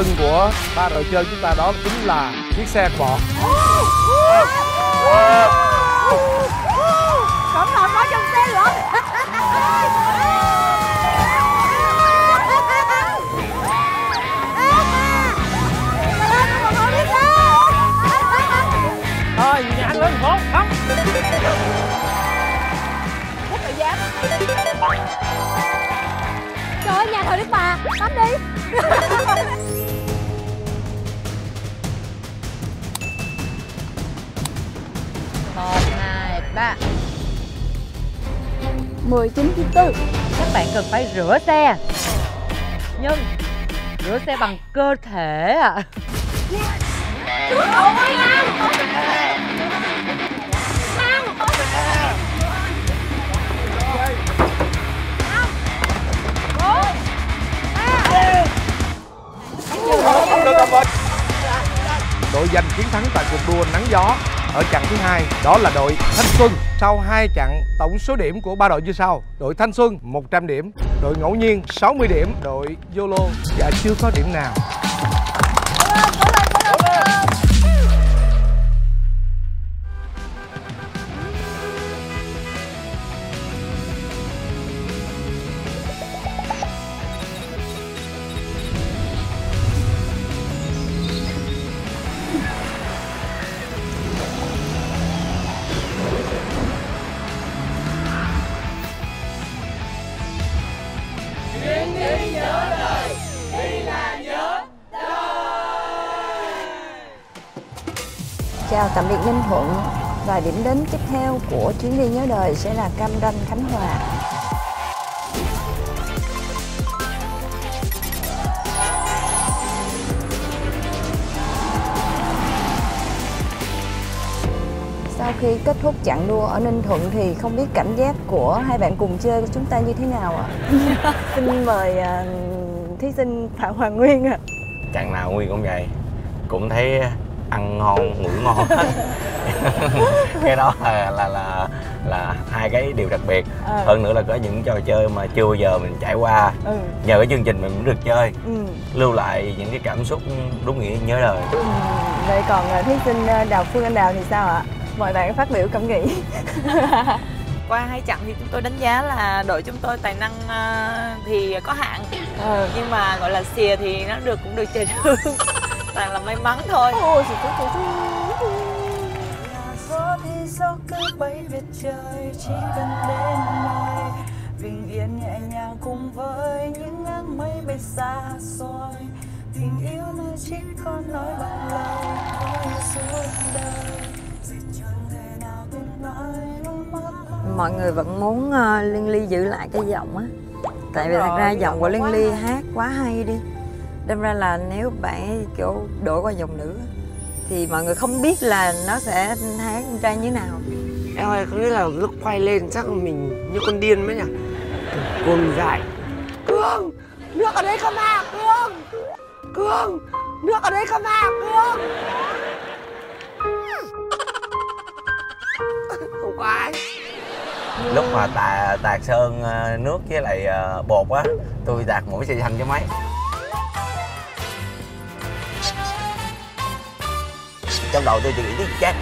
lưng của ba đội chơi chúng ta đó chính là chiếc xe bò. Cổng lòi có trong xe nữa. Thôi nhanh lên một không. Hết thời gian. Trời ơi, nhà thờ Đức Bà, tắm đi. 1, 2, 3. 19,4. Các bạn cần phải rửa xe. Nhưng rửa xe bằng cơ thể ạ. Đội giành chiến thắng tại cuộc đua nắng gió ở chặng thứ hai đó là đội Thanh Xuân. Sau 2 chặng, tổng số điểm của ba đội như sau: đội Thanh Xuân 100 điểm, đội Ngẫu Nhiên 60 điểm, đội YOLO dạ chưa có điểm nào. Chào tạm biệt Ninh Thuận. Và điểm đến tiếp theo của chuyến đi nhớ đời sẽ là Cam Ranh, Khánh Hòa. Sau khi kết thúc chặng đua ở Ninh Thuận thì không biết cảm giác của hai bạn cùng chơi của chúng ta như thế nào ạ? Xin mời thí sinh Phạm Hoàng Nguyên ạ. Chặng nào Nguyên cũng vậy, cũng thấy ăn ngon ngủ ngon. Cái đó là hai cái điều đặc biệt. Hơn nữa là có những trò chơi mà chưa bao giờ mình trải qua. Nhờ cái chương trình mình cũng được chơi. Lưu lại những cái cảm xúc đúng nghĩa nhớ đời. Vậy còn thí sinh Đào Phương Anh Đào thì sao ạ? Mời bạn phát biểu cảm nghĩ. Qua 2 chặng thì chúng tôi đánh giá là đội chúng tôi tài năng thì có hạn. Nhưng mà gọi là xìa thì nó cũng được trời thương. Toàn là may mắn thôi. Gió cứ bay về trời, chỉ cần đến nơi bình yên nhẹ nhàng cùng với những áng mây bay xa xôi. Tình yêu nó chỉ có nói bằng lời thôi suốt đời, vì chẳng thể nào biết nói. Mọi người vẫn muốn Liên Ly giữ lại cái giọng á. Tại vì thật ra giọng của Liên Ly hát quá hay đi. Đâm ra là nếu bạn kiểu đổi qua giọng nữ thì mọi người không biết là nó sẽ hát con trai như thế nào. Em ơi, không biết là lúc quay lên chắc là mình như con điên mấy nhỉ? Cồn dại. Cương! Nước ở đây không à? Cương! Cương! Nước ở đây không à? Cương! Không có ai. Lúc mà tạt sơn nước với lại bột á, tôi tạt mũi xì xanh cho mấy. Trong đầu tôi chỉ nghĩ chơi.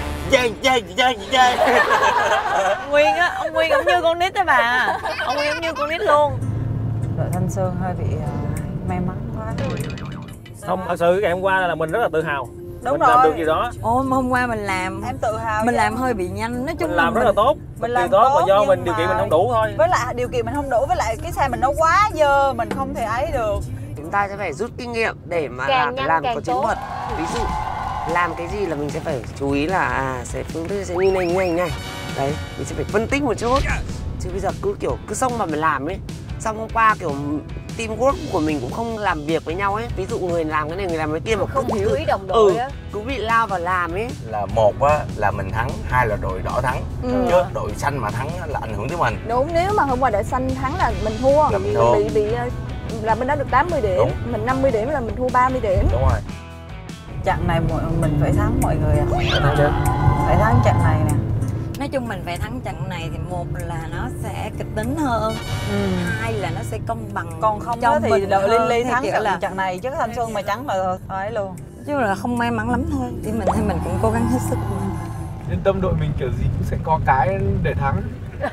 Nguyên á, ông Nguyên cũng như con nít đó bà. Ông Nguyên cũng như con nít luôn. Đội Thanh Xuân hơi bị may mắn quá. Không, thật sự ngày hôm qua là mình rất là tự hào. Đúng mình rồi. làm được gì đó. Ôi, hôm qua mình làm Em tự hào. mình làm hơi bị nhanh. Nói chung mình làm rất là tốt. Mình làm tốt mà do nhưng mình điều kiện mình không đủ thôi. Với lại điều kiện mình không đủ, với lại cái xe mình nó quá dơ, mình không thể ấy được. Chúng ta sẽ phải rút kinh nghiệm để mà Càng nhanh làm càng có chiến tốt. thuật. Ví dụ làm cái gì là mình sẽ phải chú ý là sẽ phương thức sẽ như này. Đấy, mình sẽ phải phân tích một chút. Chứ bây giờ cứ xông mà mình làm ấy. Xong hôm qua kiểu teamwork của mình cũng không làm việc với nhau ấy. Ví dụ người làm cái này, người làm cái kia mà Không hiểu ý đồng đội á. cứ bị lao vào làm ấy. Là một á là mình thắng, hai là đội đỏ thắng. Chứ đội xanh mà thắng là ảnh hưởng tới mình. Đúng, nếu mà hôm qua đội xanh thắng là mình thua. Là mình thua. Là bên đó được 80 điểm. Đúng. Mình 50 điểm là mình thua 30 điểm. Đúng rồi. Chặng này mình phải thắng mọi người ạ. Thắng chứ. Phải thắng chặng này nè. Nói chung mình phải thắng trận này thì một là nó sẽ kịch tính hơn, hai là nó sẽ công bằng. Còn không đó thì đợi Linh Ly thắng trận này chứ Thanh Xuân mà trắng là thôi luôn. Chứ là không may mắn lắm thôi. Thì mình cũng cố gắng hết sức của mình. Yên tâm, đội mình kiểu gì cũng sẽ có cái để thắng.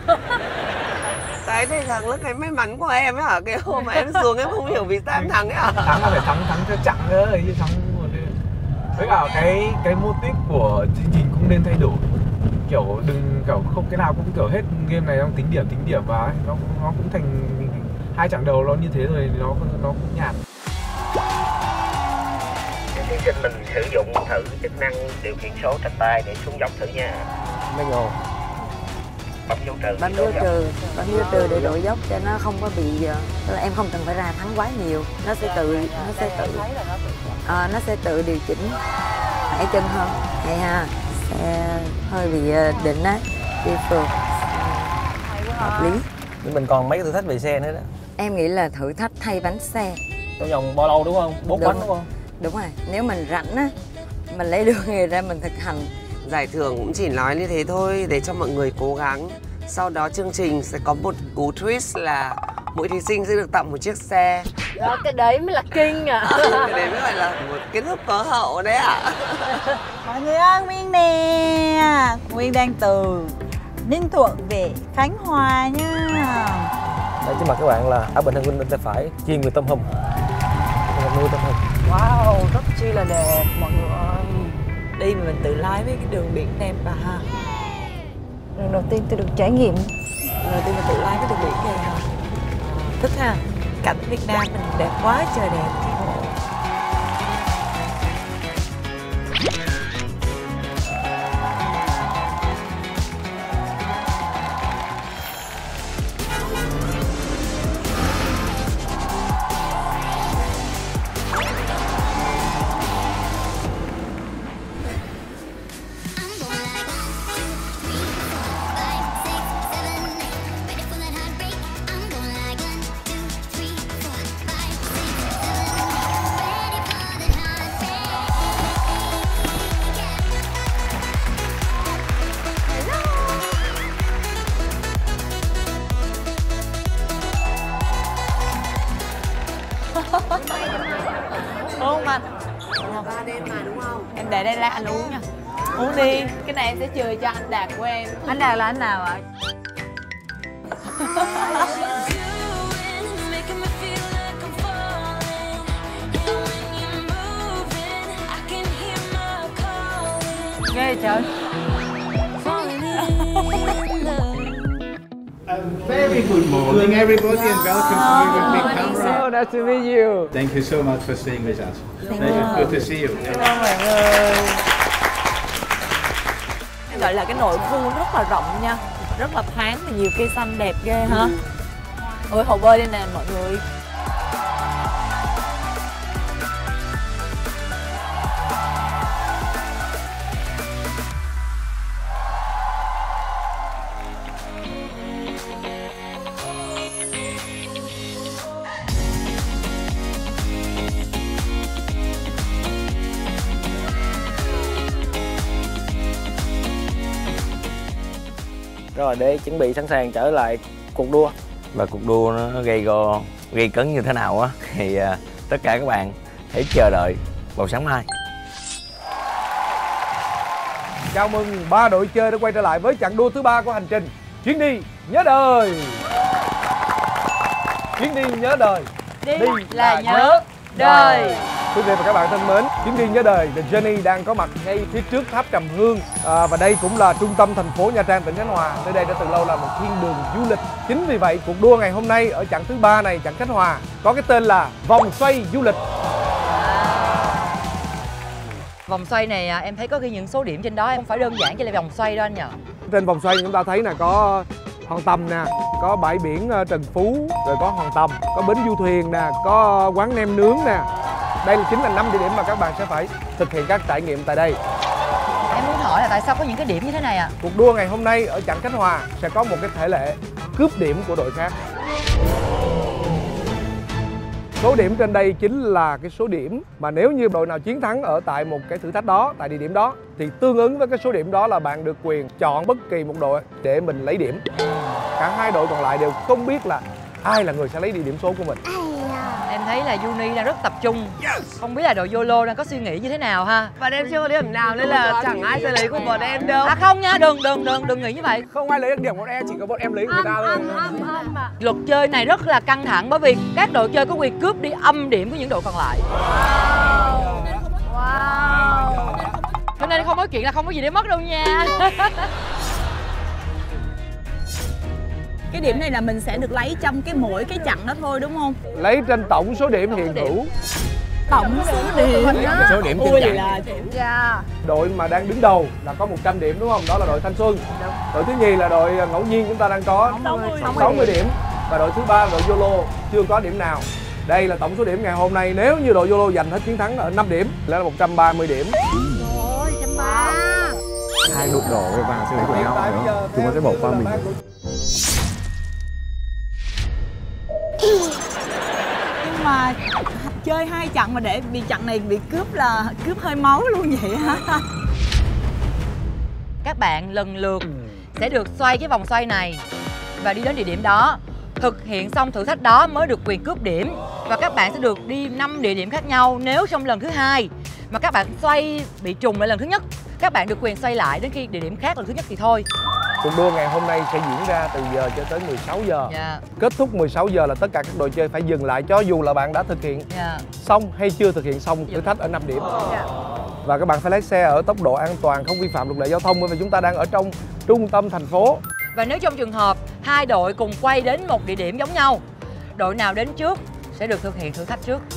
Cái này thắng là cái may mắn của em ấy hả? Cái hôm mà em xuống em không hiểu vì sao em thắng ấy hả? Thắng là phải thắng theo chặng nữa chứ thắng một đêm. Với cả cái mô típ của chương trình cũng nên thay đổi. Kiểu đừng kiểu không cái nào cũng kiểu hết game này đang tính điểm và ấy. Nó cũng thành hai chặng đầu nó như thế rồi thì nó cũng nhạt. Chương trình mình sử dụng thử chức năng điều khiển số trạch tay để xuống dốc thử nha. Manual. Bấm dấu trừ. Bấm dấu trừ để đổi dốc cho nó không có bị, tức là em không cần phải ra thắng quá nhiều, nó sẽ tự điều chỉnh hãy chân hơn, hay ha, sẽ hơi bị định á, đi phượt hợp lý. Nhưng mình còn mấy cái thử thách về xe nữa đó. Em nghĩ là thử thách thay bánh xe. Trong vòng bao lâu đúng không? 4 bánh đúng không? Đúng rồi, nếu mình rảnh á, mình lấy đưa người ra mình thực hành. Giải thưởng cũng chỉ nói như thế thôi để cho mọi người cố gắng. Sau đó chương trình sẽ có một cú twist là mỗi thí sinh sẽ được tặng một chiếc xe. Đó, cái đấy mới là kinh à. Cái đấy mới gọi là một kiến thức có hậu đấy ạ. Mọi người ơi, Nguyên nè. Nguyên đang từ Ninh Thuận về Khánh Hòa nha. Đây trước mặt các bạn là ở Bình Hưng Vinh bên tay phải chuyên về tôm hùm. Nuôi tôm hùm. Wow, rất chi là đẹp mọi người ơi. Đi mà mình tự lái với cái đường biển đẹp bà ha. Lần đầu tiên tôi được trải nghiệm. Lần đầu tiên mình tự lái cái đường biển này hả? Thích ha. Cảnh Việt Nam mình đẹp quá trời đẹp. Uống không anh? Ba đêm mà đúng không? Em để đây lát anh uống nha. Uống đi, cái này em sẽ chừa cho anh Đạt của em. Anh Đạt là anh nào ạ? Ghê trời. Very good morning, everybody, and welcome to River Big Camera. So nice to meet you. Thank you so much for staying with us. Good to see you. Bạn ơi. Gọi là cái nội khu rất là rộng nha, rất là thoáng và nhiều cây xanh đẹp ghê ha. Ôi hồ bơi đây nè mọi người. Rồi để chuẩn bị sẵn sàng trở lại cuộc đua. Và cuộc đua nó gây cấn như thế nào á thì tất cả các bạn hãy chờ đợi vào sáng mai. Chào mừng 3 đội chơi đã quay trở lại với chặng đua thứ 3 của hành trình Chuyến đi nhớ đời. Chuyến đi nhớ đời. Đi là nhớ đời. Quý vị và các bạn thân mến, chuyến đi nhớ đời The Journey đang có mặt ngay phía trước tháp Trầm Hương, và đây cũng là trung tâm thành phố Nha Trang, tỉnh Khánh Hòa. Nơi đây đã từ lâu là một thiên đường du lịch. Chính vì vậy cuộc đua ngày hôm nay ở chặng thứ 3 này, chặng Khánh Hòa, có cái tên là vòng xoay du lịch. Vòng xoay này em thấy có ghi những số điểm trên đó, không phải đơn giản chỉ là vòng xoay đâu anh nhỉ? Trên vòng xoay chúng ta thấy là có Hòn Tầm nè, có bãi biển Trần Phú, rồi có Hòn Tầm, có bến du thuyền nè, có quán nem nướng nè. Đây chính là 5 địa điểm mà các bạn sẽ phải thực hiện các trải nghiệm tại đây. Em muốn hỏi là tại sao có những cái điểm như thế này ạ? Cuộc đua ngày hôm nay ở chặng Khánh Hòa sẽ có một cái thể lệ cướp điểm của đội khác. Số điểm trên đây chính là cái số điểm mà nếu như đội nào chiến thắng ở tại một cái thử thách đó, tại địa điểm đó, thì tương ứng với cái số điểm đó là bạn được quyền chọn bất kỳ một đội để mình lấy điểm. Cả hai đội còn lại đều không biết là ai là người sẽ lấy đi điểm số của mình. Em thấy là Uni đang rất tập trung. Không biết là đội YOLO đang có suy nghĩ như thế nào ha. Bọn em chưa có điểm nào nên là chẳng ai sẽ lấy của bọn em đâu. À không nha, đừng nghĩ như vậy. Không ai lấy được điểm của bọn em, chỉ có bọn em lấy của người ta thôi. Luật chơi này rất là căng thẳng bởi vì các đội chơi có quyền cướp đi âm điểm của những đội còn lại. Cho nên không có chuyện là không có gì để mất đâu nha. Cái điểm này là mình sẽ được lấy trong mỗi cái chặng đó thôi đúng không? Lấy trên tổng số điểm hiện hữu. Tổng số điểm á. Số điểm trên chặng. Đội mà đang đứng đầu là có 100 điểm đúng không? Đó là đội Thanh Xuân. Đội thứ nhì là đội ngẫu nhiên chúng ta đang có 60 điểm. Và đội thứ ba là đội YOLO chưa có điểm nào. Đây là tổng số điểm ngày hôm nay. Nếu như đội YOLO giành hết chiến thắng ở 5 điểm là 130 điểm. Rồi, 130. Hai đội đỏ và vàng sẽ lấy của nhau, chúng nó sẽ bỏ qua mình. Nhưng mà chơi 2 chặng mà để bị chặng này bị cướp là cướp hơi máu luôn vậy hả? Các bạn lần lượt sẽ được xoay cái vòng xoay này và đi đến địa điểm đó. Thực hiện xong thử thách đó mới được quyền cướp điểm. Và các bạn sẽ được đi 5 địa điểm khác nhau. Nếu trong lần thứ hai mà các bạn xoay bị trùng lại lần thứ nhất, các bạn được quyền xoay lại đến khi địa điểm khác lần thứ nhất thì thôi. Cuộc đua ngày hôm nay sẽ diễn ra từ giờ cho tới 16 giờ. Kết thúc 16 giờ là tất cả các đội chơi phải dừng lại cho dù là bạn đã thực hiện xong hay chưa thực hiện xong thử thách ở 5 điểm. Và các bạn phải lái xe ở tốc độ an toàn, không vi phạm luật lệ giao thông bởi vì chúng ta đang ở trong trung tâm thành phố. Và nếu trong trường hợp hai đội cùng quay đến một địa điểm giống nhau, đội nào đến trước sẽ được thực hiện thử thách trước.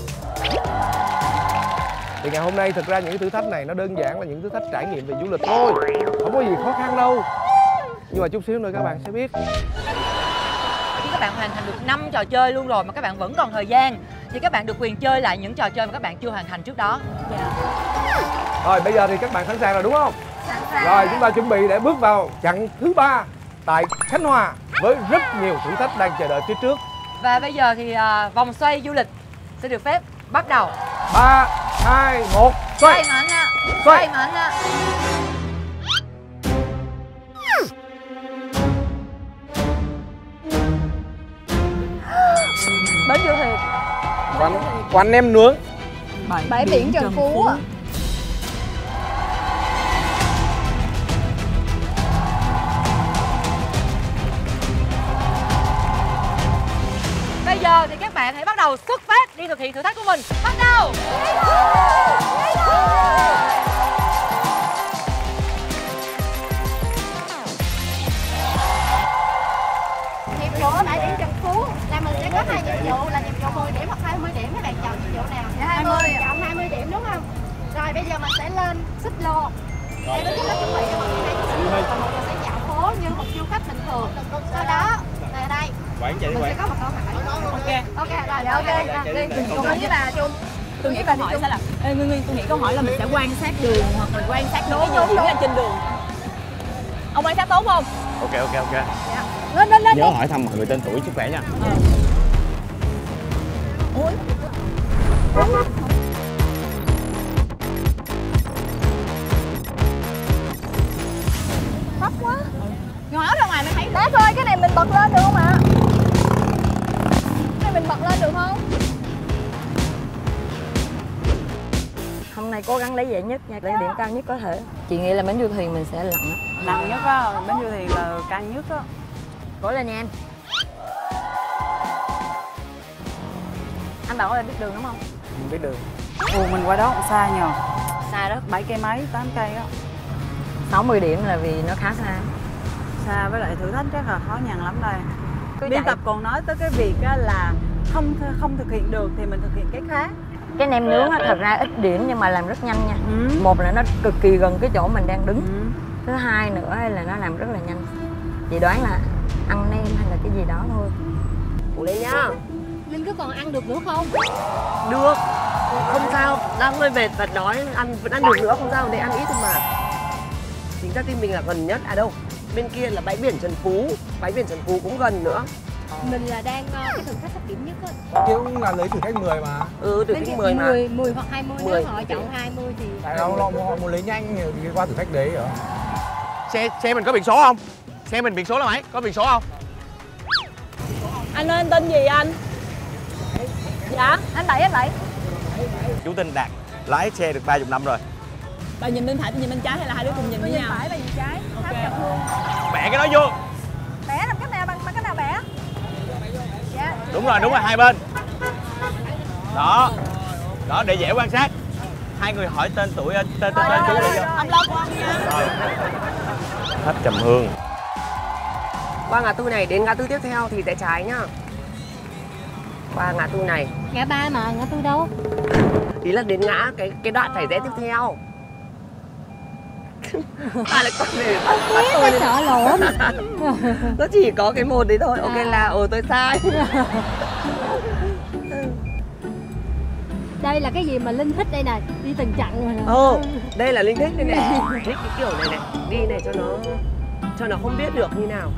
Thì ngày hôm nay thực ra những thử thách này nó đơn giản là những thử thách trải nghiệm về du lịch thôi, không có gì khó khăn đâu. Nhưng mà chút xíu nữa các bạn sẽ biết. Khi các bạn hoàn thành được 5 trò chơi luôn rồi mà các bạn vẫn còn thời gian thì các bạn được quyền chơi lại những trò chơi mà các bạn chưa hoàn thành trước đó. Rồi bây giờ thì các bạn sẵn sàng rồi đúng không? Rồi chúng ta chuẩn bị để bước vào chặng thứ 3 tại Khánh Hòa với rất nhiều thử thách đang chờ đợi phía trước. Và bây giờ thì vòng xoay du lịch sẽ được phép bắt đầu. 3, 2, 1, xoay. Xoay mà anh ạ. Xoay. Xoay mà anh ạ. Bến Du Thuyền. Quán nem nướng. Bãi biển Trần Phú ạ. Bây giờ thì các bạn hãy bắt đầu xuất phát đi thực hiện thử thách của mình. Bắt đầu. Nhiệm vụ ở bãi biển Trần Phú là mình sẽ có 2 nhiệm vụ là nhiệm vụ 10 điểm hoặc 20 điểm. Các bạn chọn nhiệm vụ nào? 20. Chọn 20 điểm đúng không? Rồi bây giờ mình sẽ lên xích lô. Để tôi chuẩn bị cho mọi người đây. Mọi người sẽ dạo phố như một du khách bình thường. Sau đó về đây mình sẽ có một câu hỏi. Ok rồi ok. Đi cùng với bà Trung. Tôi nghĩ câu hỏi sẽ là Nguyên tôi nghĩ câu hỏi là mình sẽ quan sát đường hoặc là quan sát những cái gì ở trên đường. Ông quan sát tốt không? Ok. Lên. Nhớ hỏi thăm mọi người tên tuổi sức khỏe nha. Ui. Thấp quá. Ngồi ra ngoài mới thấy. Đá thôi, cái này mình bật lên được không ạ? Cái này mình bật lên được không? Hôm nay cố gắng lấy giải nhất nha, lấy điểm cao nhất có thể. Chị nghĩ là bến du thuyền mình sẽ lặn. Nặng nhất á, bến du thuyền là căng nhất á. Cố lên nha em. Anh bảo là biết đường đúng không? Mình biết đường. Ồ, mình qua đó cũng xa nhờ. Xa đó. 7 cây mấy, 8 cây á. 60 điểm là vì nó khá xa. Xa với lại thử thách chắc là khó nhằn lắm đây. Cứ Biên chạy. tập còn nói tới cái việc á là không thực hiện được thì mình thực hiện cái khác. Cái nem nướng á, thật ra ít điểm nhưng mà làm rất nhanh nha. Một là nó cực kỳ gần cái chỗ mình đang đứng. Thứ hai nữa là nó làm rất là nhanh. Chị đoán là ăn nem hay là cái gì đó thôi. Cố lên nhá. Linh có còn ăn được nữa không? Được. Không sao, đang hơi mệt và đói, vẫn ăn được nữa, không sao, để ăn ít thôi mà. Chính ra team mình là gần nhất, à đâu, bên kia là bãi biển Trần Phú. Bãi biển Trần Phú cũng gần nữa. Mình là đang cái thử thách thấp điểm nhất á. Chứ cũng là lấy thử thách 10 mà. Thử thách 10 mà. 10 hoặc 20, nếu họ chọn 20 thì... Tại họ muốn lấy nhanh thì qua thử thách đấy hả? Xe mình có biển số không? Xe mình biển số là mấy? Có biển số không? Anh ơi, anh tên gì anh? Dạ, anh Bảy. Chú tên Đạt, lái xe được 30 năm rồi. Bà nhìn bên phải, bà nhìn bên trái hay là hai đứa cùng nhìn với nhau? Phải, bà nhìn trái. Ok. Bẻ cái đó vô. Bẻ làm cách nào, bằng cách nào bẻ? Dạ. Đúng rồi, hai bên. Đó, để dễ quan sát. Hai người hỏi tên tuổi, tên chú đi vô. Ông lo của ông nha. Rồi. Tháp Trầm Hương. Qua ngã tư này đến ngã tư tiếp theo thì sẽ trái nhá. Qua ngã tư này. Ngã ba mà, ngã tư đâu? Ý là đến ngã cái đoạn phải rẽ tiếp theo. Ta lại còn để bắt tôi sợ lộn. Nó chỉ có cái một đấy thôi. Ok là tôi sai. Đây là cái gì mà Linh thích đây này, đi từng chặng rồi nè. Đây là Linh thích đây này. Thích cái kiểu này này, đi này cho nó không biết được như nào.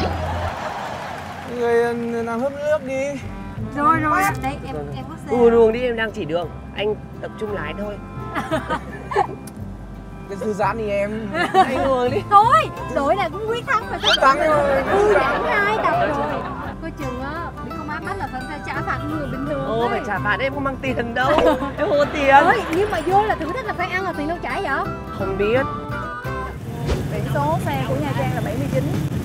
Người làm hớp nước đi. Rồi, đây em có xe. Đường đi, em đang chỉ đường. Anh tập trung lái thôi. Cái thư giãn đi em. Anh đường đi. Thôi, đội này cũng quyết thắng mà. Thắng rồi. Giảm 2 tập rồi. Coi chừng á, bị công an bắt là phải trả phạt người bình thường. Phải trả phạt, em không mang tiền đâu. Em không có tiền. Nhưng mà vô là thử thách là phải ăn, là tiền đâu trả vậy? Không biết. Biển số xe của Nha Trang là 79.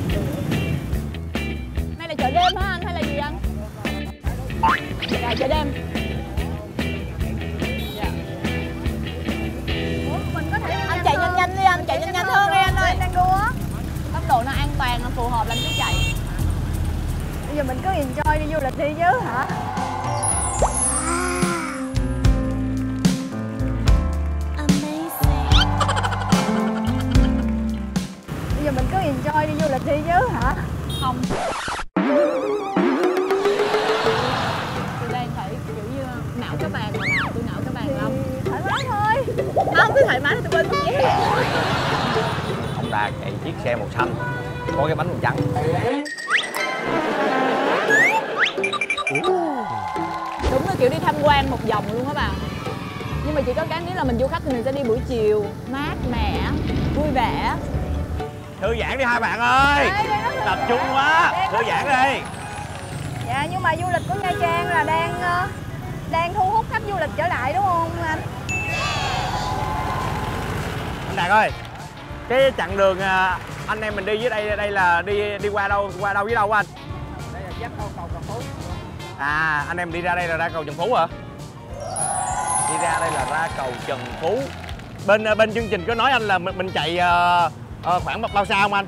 Đây là chợ đêm hả anh hay là gì anh? Dạ, chợ đêm. Dạ. Mình có thể Anh chạy nhanh đi anh, chạy nhanh hơn đi anh ơi. Đang đua á. Tốc độ nó an toàn, nó phù hợp là anh cứ chạy. Bây giờ mình cứ enjoy đi du lịch đi chứ hả? Bây giờ mình cứ enjoy đi du lịch đi chứ hả? Không. Tôi đang thấy kiểu như não các bạn mà tôi não các bạn lắm. Thoải mái thôi. Không, tôi thoải mái thì tôi quên mất gì. Ông Đạt chạy chiếc xe màu xanh, có cái bánh màu trắng. Đúng là kiểu đi tham quan một vòng luôn hả bà? Nhưng mà chỉ có cái nếu là mình du khách thì mình sẽ đi buổi chiều, mát mẻ, vui vẻ. Thư giãn đi hai bạn ơi. Tập trung quá. Thư giãn đi. Dạ, nhưng mà du lịch của Nha Trang là đang thu hút khách du lịch trở lại đúng không anh? Anh Đạt ơi, cái chặng đường anh em mình đi dưới đây là đi qua đâu với đâu anh? Đây là dắt cầu Trần Phú. À, anh em đi ra đây là ra cầu Trần Phú hả? Đi ra đây là ra cầu Trần Phú. Bên chương trình có nói anh là mình chạy khoảng bao xa không anh?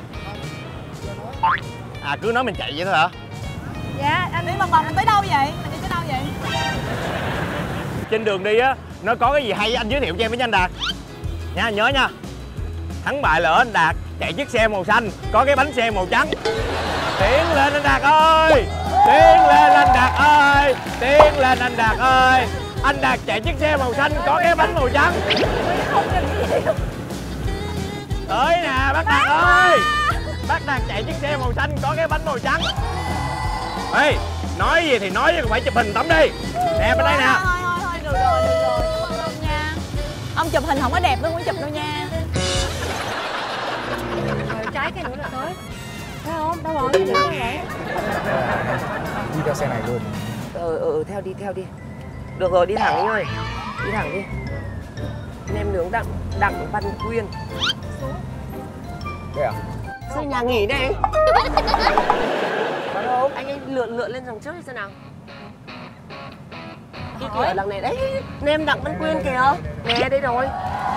À, cứ nói mình chạy vậy thôi hả? Dạ, Anh đi vòng vòng tới đâu vậy? Anh đi tới đâu vậy? Trên đường đi á, nó có cái gì hay anh giới thiệu cho em với anh Đạt nha, nhớ nha. Thắng bại là ở anh Đạt chạy chiếc xe màu xanh, có cái bánh xe màu trắng. Tiến lên anh Đạt ơi, tiến lên anh Đạt ơi, tiến lên anh Đạt ơi. Anh Đạt chạy chiếc xe màu xanh, có cái bánh màu trắng. Tới nè bác Đạt ơi, bác Đạt chạy chiếc xe màu xanh, có cái bánh màu trắng. Ê, nói gì thì nói chứ phải chụp hình tấm đi. Nè bên đây nè. Thôi, được rồi, cảm ơn ông nha. Ông chụp hình không có đẹp, tôi muốn chụp đâu nha. rồi trái cái nữa là tới. Thấy không? Đâu rồi, đi vậy? Đi theo xe này luôn. Theo đi. Được rồi, đi thẳng anh ơi. Đi thẳng đi. Nem nướng Đặng Văn Quyên. Đây à? Sao nhà nghỉ này? Anh ấy lượn lên dòng trước đi xem nào. Cái cửa đằng này đấy, nem Đặng Văn Quyên kìa. Nè đây rồi.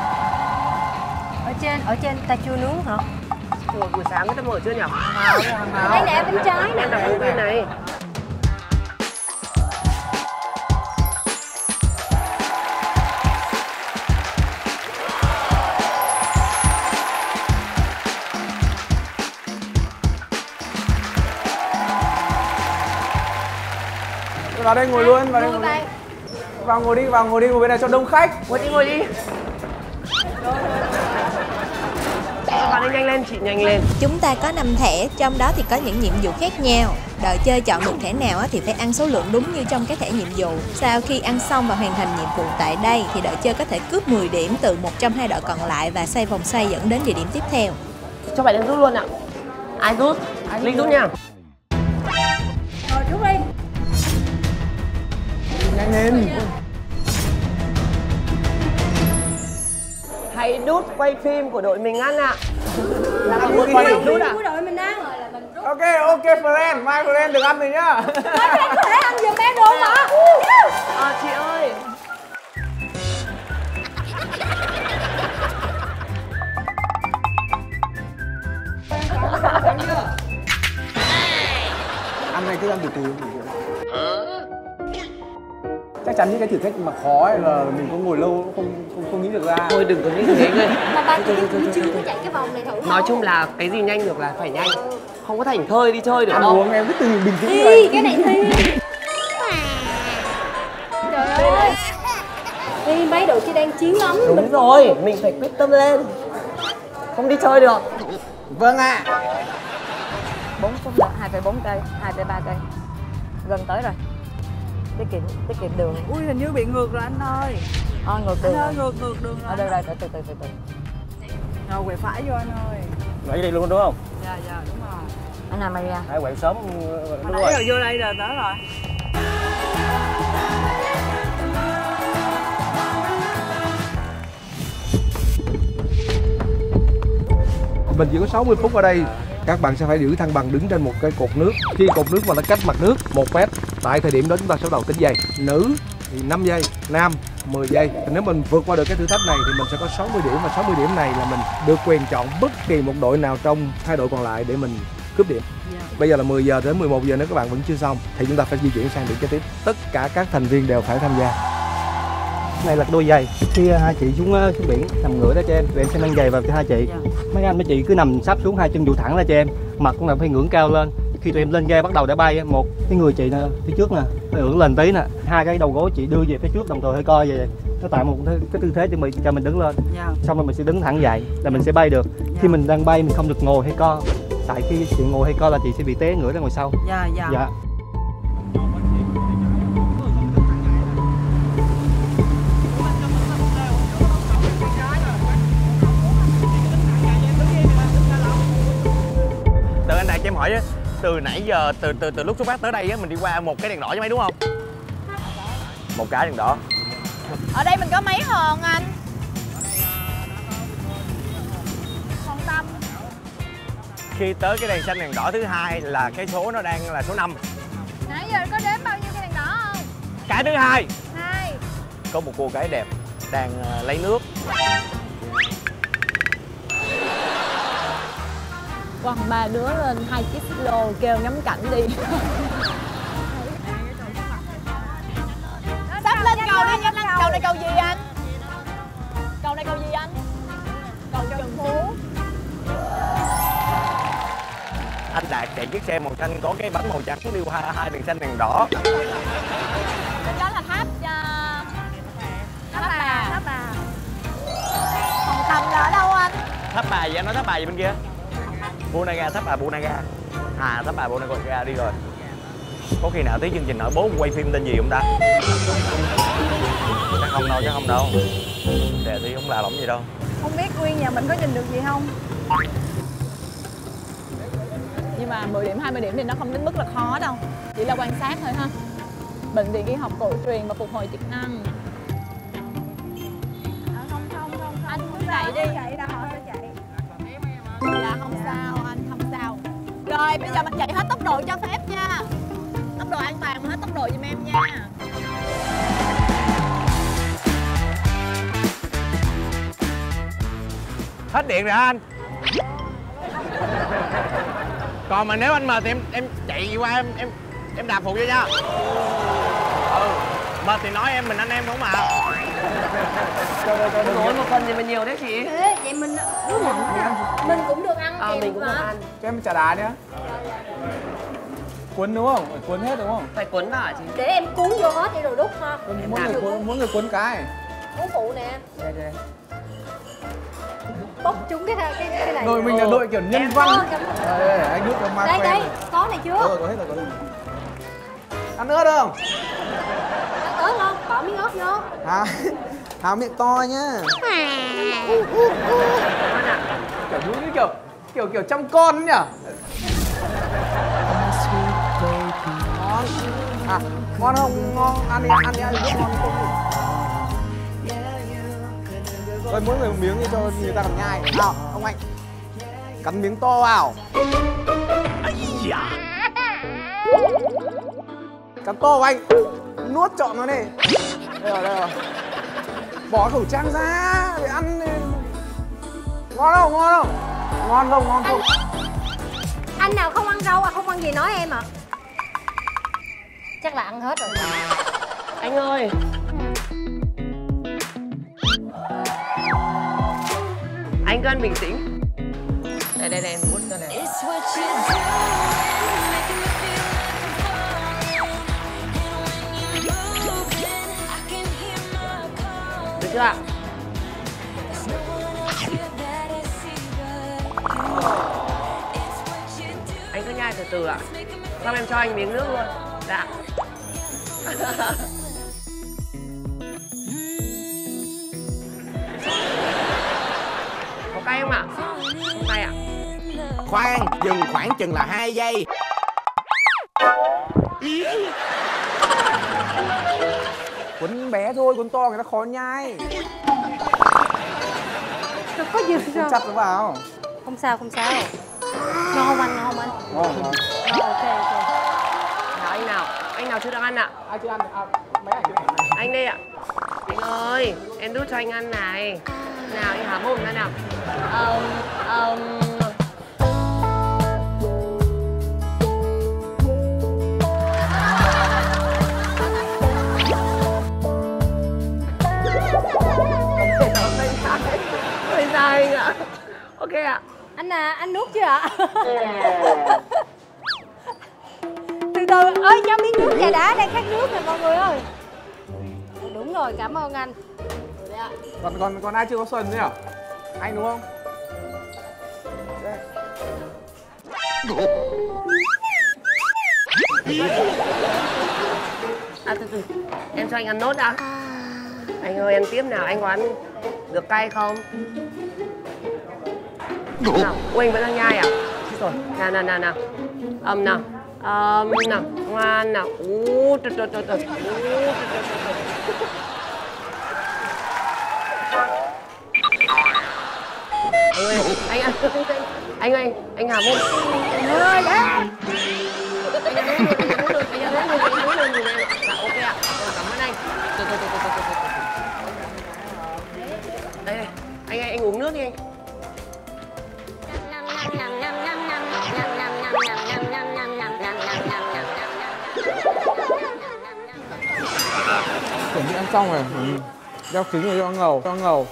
Ở trên ta chưa nướng hả? Ủa, buổi sáng người ta mở chưa nhỉ? Đây nè, bên trái nè. Nem Đặng Văn Quyên này. Vào đây ngồi luôn, vào đây ngồi. Vào ngồi đi, ngồi bên này cho đông khách. Ngồi đi. bạn ấy nhanh lên, chị nhanh lên. Chúng ta có 5 thẻ, trong đó thì có những nhiệm vụ khác nhau. Đội chơi chọn được thẻ nào thì phải ăn số lượng đúng như trong cái thẻ nhiệm vụ. Sau khi ăn xong và hoàn thành nhiệm vụ tại đây thì đội chơi có thể cướp 10 điểm từ một trong hai đội còn lại và xoay vòng xoay dẫn đến địa điểm tiếp theo. Cho bạn em rút luôn ạ. Ai rút? Linh rút nha. Rồi rút đi. Nhanh lên. Hãy đút quay phim của đội mình ăn ạ. Là bạn muốn quay phim đút à? Của đội mình ăn rồi là mình rút. Ok, friend, mai friend được ăn rồi nhá. Friend có thể ăn giùm em được mà. Chị ơi. Ăn này cứ ăn từ từ. Chắc chắn những cái thử thách mà khó ấy là mình có ngồi lâu không nghĩ được ra. Thôi đừng có như thế cơ. Mà ba chưa chạy cái vòng này thử. Nói chung là cái gì nhanh được là phải nhanh. Không có thảnh thơi đi chơi được ăn đâu. Uống em cứ từ bình tĩnh đi. vậy. Cái này Thi. Trời ơi. Thi mấy đội kia đang chiến lắm. Đúng rồi, mình phải quyết tâm lên. Không đi chơi được. Vâng ạ. 4 phút nữa, 2,4 cây, 2,3 cây. Gần tới rồi. Tiết kiệm đường. Ui hình như bị ngược rồi anh ơi. Ngược đường. Anh ơi, ngược đường rồi. Đây, từ từ. Rồi quẹo phải vô anh ơi. Vậy đi luôn đúng không? Dạ đúng rồi. Anh làm Maria. Hãy quẹo sớm đúng Nãy rồi vô đây rồi tới rồi. Mình chỉ có 60 phút ở đây. Các bạn sẽ phải giữ thăng bằng đứng trên một cái cột nước. Khi cột nước mà nó cách mặt nước 1 mét, tại thời điểm đó chúng ta sẽ bắt đầu tính giây. Nữ thì 5 giây, nam 10 giây. Nếu mình vượt qua được cái thử thách này thì mình sẽ có 60 điểm, và 60 điểm này là mình được quyền chọn bất kỳ một đội nào trong hai đội còn lại để mình cướp điểm. Bây giờ là 10 giờ đến 11 giờ, nếu các bạn vẫn chưa xong thì chúng ta phải di chuyển sang điểm kế tiếp. Tất cả các thành viên đều phải tham gia. Này là đôi giày. Khi hai chị xuống biển nằm ngửa đó cho em, tụi em sẽ mang giày vào cho hai chị. Mấy anh mấy chị cứ nằm sắp xuống, hai chân duỗi thẳng ra cho em, mặt cũng là phải ngưỡng cao lên. Khi tụi em lên ghe bắt đầu đã bay, một cái người chị nè phía trước nè phải ưỡn lên tí nè, hai cái đầu gối chị đưa về phía trước, đồng thời hơi co về, nó tạo một cái tư thế cho mình đứng lên. Xong rồi mình sẽ đứng thẳng dậy là mình sẽ bay được. Khi mình đang bay mình không được ngồi hay co, tại khi chị ngồi hay co là chị sẽ bị té ngửa ra ngoài sau. Dạ. Anh Đạt cho em hỏi á, từ nãy giờ từ lúc xuất phát tới đây á, mình đi qua một cái đèn đỏ cho mấy đúng không? Một cái đèn đỏ. Ở đây mình có mấy hòn anh? Hòn Tâm. Khi tới cái đèn xanh đèn đỏ thứ hai là cái số nó đang là số 5. Nãy giờ có đếm bao nhiêu cái đèn đỏ không? Cái thứ hai 2. có một cô gái đẹp đang lấy nước. Quăng 3 đứa lên 2 chiếc xích lô kêu ngắm cảnh đi. Sắp lên cầu đi nha. Cầu này cầu gì anh? Cầu này cầu gì anh? Cầu Trần Phú. Anh Đạt chạy chiếc xe màu xanh có cái bánh màu trắng đi qua hai đèn xanh đèn đỏ. Bên đó là tháp Bà. Hòn Tâm là ở đâu anh? Tháp Bà gì anh nói, tháp Bà gì bên kia? Bunaga, tháp Bà Bunaga. Tháp Bà Bunaga đi rồi. Có khi nào tới chương trình nội bố quay phim tên gì không ta? Chắc không đâu. Đề thi không là lỏng gì đâu. Không biết Nguyên nhà mình có nhìn được gì không? Nhưng mà 10 điểm, 20 điểm thì nó không đến mức là khó đâu. Chỉ là quan sát thôi ha. Bệnh viện y học cổ truyền và phục hồi chức năng. Không. Anh cứ chạy đi. Chạy đâu, họ sẽ chạy. Dạ không sao, anh không sao. Rồi bây giờ mình chạy hết tốc độ cho phép nha. Tốc độ an toàn mà hết tốc độ giùm em nha. Hết điện rồi hả anh? Còn mà nếu anh mệt thì em chạy qua em đạp phụ cho nha. Mệt thì nói mình anh em không mà. Ngồi một phần thì mình nhiều đấy chị. Thế vậy mình đúng rồi. Mình cũng được ăn kèm mình cũng được ăn. Cho em trà đá nữa. Cuốn đúng không? Phải cuốn hết đúng không? Phải cuốn vào hả chị? Để em cuốn vô hết đi rồi đút ha. Mỗi người cuốn cái. Cuốn phụ nè. Đây. bốc trúng cái này. Đội mình là đội kiểu nhân văn. Đây, anh nước cho ma quen. Đây, có này chưa? Có hết rồi. Ăn ớt không? Ăn ớt không? Bỏ miếng ớt vô. Hào miệng to nhá. Kiểu như kiểu chăm con nhỉ? Ngon. Ngon không? Ngon. Ăn đi nước ngon không? Rồi mỗi người một miếng đi cho người ta còn nhai. Nào, ông anh. Cắn miếng to vào. Cắn to vào anh. Nuốt trọn nó đi. Đây rồi. Bỏ khẩu trang ra để ăn. Ngon không? Ngon không? Anh nào không ăn rau không ăn gì nói em ạ. Chắc là ăn hết rồi. Anh ơi. Anh cân bình tĩnh. Đây em mút cho này. Được chưa ạ? Anh cứ nhai từ từ ạ. Xong em cho anh miếng nước luôn. Dạ. Có cay không ạ? Không cay ạ? Khoan, dừng khoảng chừng là 2 giây. Cuốn bé thôi, cuốn to người ta khó nhai. Có gì sao? Chặt nó vào. Không sao. Ngon không anh? Ngon. Ok. Nào anh nào chưa được ăn ạ? Ai chưa ăn? Mấy anh chưa ăn? Anh đây ạ. Anh ơi, em đút cho anh ăn này. Nào anh há mồm ra nào. Hơi dài anh ạ. Ok ạ. Anh nuốt chưa ạ? Từ ơi cho miếng nước trà đá đây, khát nước nè mọi người ơi. Đúng rồi, cảm ơn anh. Còn ai chưa có sườn nữa nhỉ? Anh đúng không? Từ em cho anh ăn nốt đã. Anh ơi ăn tiếp nào, anh có ăn được cay không? Nào, anh vẫn đang nhai à? Chết rồi, nào. Nào, ngoan nào. Trời. Anh ơi, anh hàm môn. Ơi đấy. Anh uống được. Dạ ok ạ. Cảm ơn anh. Đây, anh uống nước đi anh. Chuẩn bị ăn xong rồi. Đeo kính rồi cho ngầu.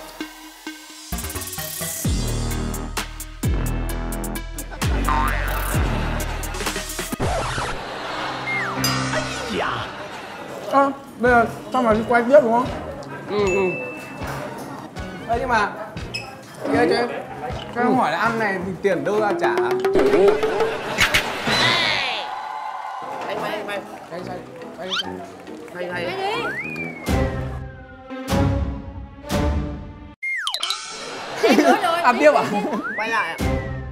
Bây giờ xong rồi đi quay tiếp đúng không? Đây nhưng mà kia cho em hỏi là ăn này thì tiền đâu ra trả? Hay. Ăn tiếp à? Quay lại ạ.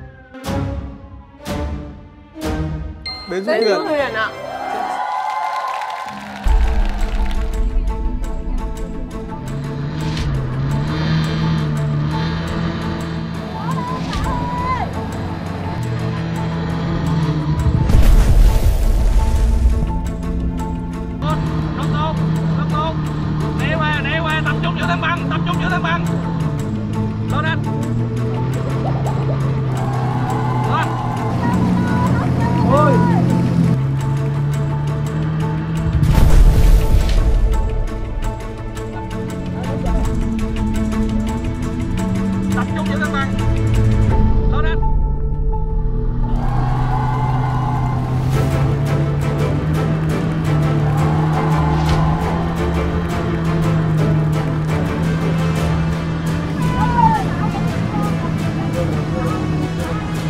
Đến rút tiền. Huyền ạ. Né qua, tập trung giữa thang băng. Lên anh. Lên. Ôi.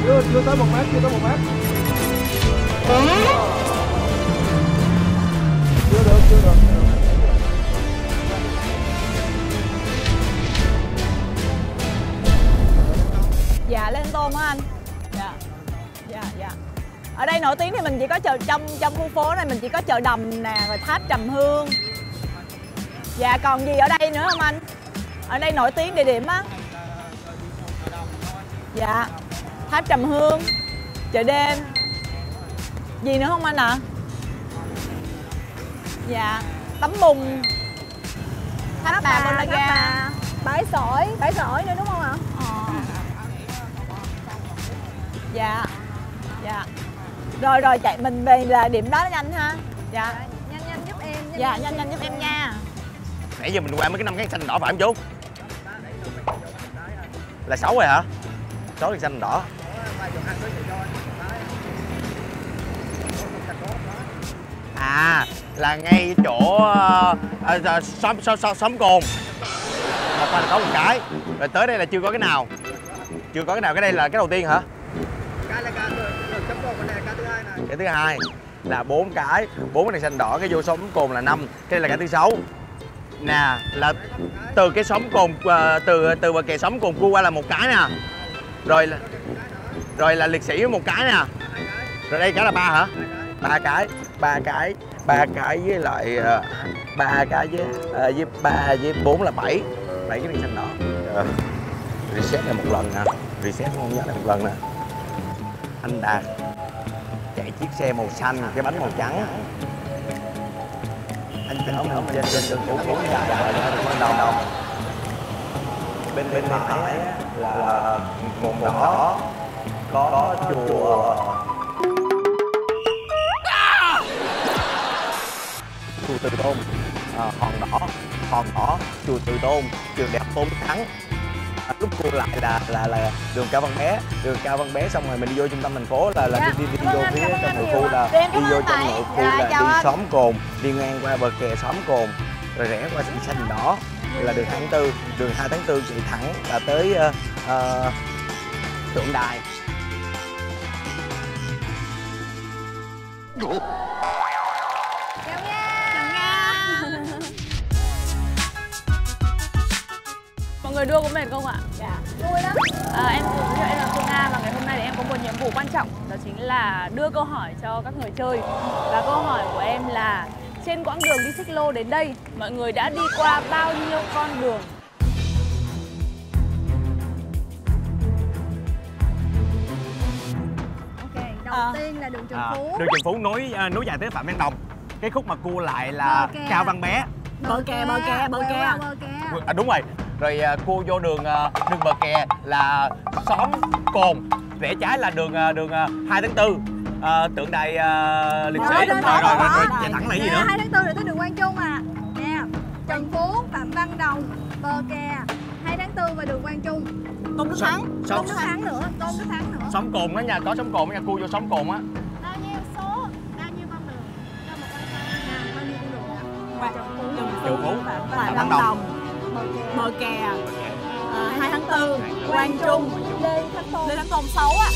Chưa tới 1 mét, chưa tới 1 mét. Chưa được. Dạ lên tôm hả anh? Dạ. Ở đây nổi tiếng thì mình chỉ có chợ trong khu phố này mình chỉ có chợ Đầm nè, rồi tháp Trầm Hương. Dạ còn gì ở đây nữa không anh? Ở đây nổi tiếng địa điểm á. Dạ. Tháp Trầm Hương, chợ đêm. Gì nữa không anh ạ? Dạ. Tấm bùn. Tháp Bà Bolaga. Bãi sỏi nữa đúng không ạ? Dạ. Rồi chạy mình về là điểm đó nhanh ha. Dạ. Nhanh giúp em. Dạ nhanh giúp em nha. Nãy giờ mình qua mấy cái 5 cái xanh đỏ phải không chú? Là 6 rồi hả? 6 cái xanh đỏ. À là ngay chỗ xóm cồn. Một là có một cái. Rồi tới đây là chưa có cái nào. Cái đây là cái đầu tiên hả? Cái thứ hai là 4 cái đèn xanh đỏ, cái vô xóm cồn là 5, cái đây là cái thứ 6 nè, là từ cái xóm cồn từ bờ kè xóm cồn cua qua là một cái nè, rồi là liệt sĩ một cái nè, rồi đây cái là 3 hả? 3 cái với lại 3 cái với 3 với 4 là 7 cái đèn xanh đỏ. Reset này một lần nè, reset không nhớ này một lần nè. Anh Đạt chạy chiếc xe màu xanh, cái bánh màu trắng. Anh chở mình trên phố dài đầu. Bên phải là một đỏ có chùa Từ Tôn, hòn đỏ chùa Từ Tôn, trường Đại học Tôn Đức Thắng. Lúc cua lại là đường Cao Văn Bé xong rồi mình đi vô trung tâm thành phố là đi vô phía trong nội khu là đi vô trong nội khu là đi xóm cồn, đi ngang qua bờ kè xóm cồn rồi rẽ qua xanh đỏ là đường 2 tháng 4, đường 2 tháng 4 chạy thẳng là tới tượng đài. Mọi người đua có mệt không ạ? Dạ. Vui lắm. Em tự giới thiệu em là Phương Nga và ngày hôm nay thì em có một nhiệm vụ quan trọng, đó chính là đưa câu hỏi cho các người chơi. Và câu hỏi của em là trên quãng đường đi xích lô đến đây, mọi người đã đi qua bao nhiêu con đường? Ok, đầu tiên là đường Trần Phú. Đường Trần Phú nối dài tới Phạm Văn Đồng. Cái khúc mà cua lại là Cao Văn Bé. Bờ kè. Đúng rồi. Rồi cua vô đường bờ kè là xóm cồn, rẽ trái là đường 2 tháng 4, tượng đài liệt sĩ. Rồi chạy thẳng lại gì nữa? 2 tháng 4 rồi tới đường Quang Trung à. Nè, Trần Phú, Phạm Văn Đồng, bờ kè, 2 tháng 4 và đường Quang Trung. Tôn Đức Thắng. Tôn Đức Thắng nữa. Xóm cồn đó nha, có xóm cồn đó nha, cua vô xóm cồn á. Bao nhiêu con đường? Cho một con số. Bao nhiêu con đường? Trần Phú, Phạm Văn Đồng, bờ kè, 2 tháng 4, Quang Trung, Lê Thánh Tôn 6 á.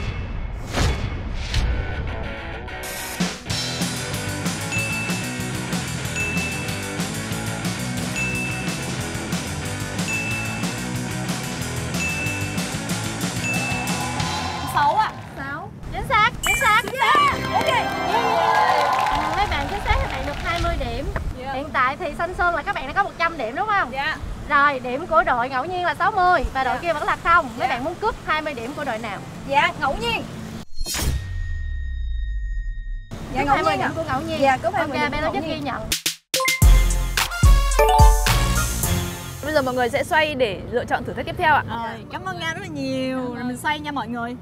Chính xác. Ok. Mấy bạn chính xác, các bạn được 20 điểm. Hiện tại thì Thanh Xuân là các bạn đã có 100 điểm đúng không? Dạ. Rồi, điểm của đội ngẫu nhiên là 60 và đội kia vẫn là 0. Mấy bạn muốn cướp 20 điểm của đội nào? Dạ, ngẫu nhiên. Dạ, ngẫu nhiên điểm của ngẫu nhiên. Dạ, cướp 20 điểm của ngẫu nhiên. Ghi nhận. Bây giờ mọi người sẽ xoay để lựa chọn thử thách tiếp theo ạ. Cảm ơn Nga rất là nhiều. Rồi mình xoay nha mọi người.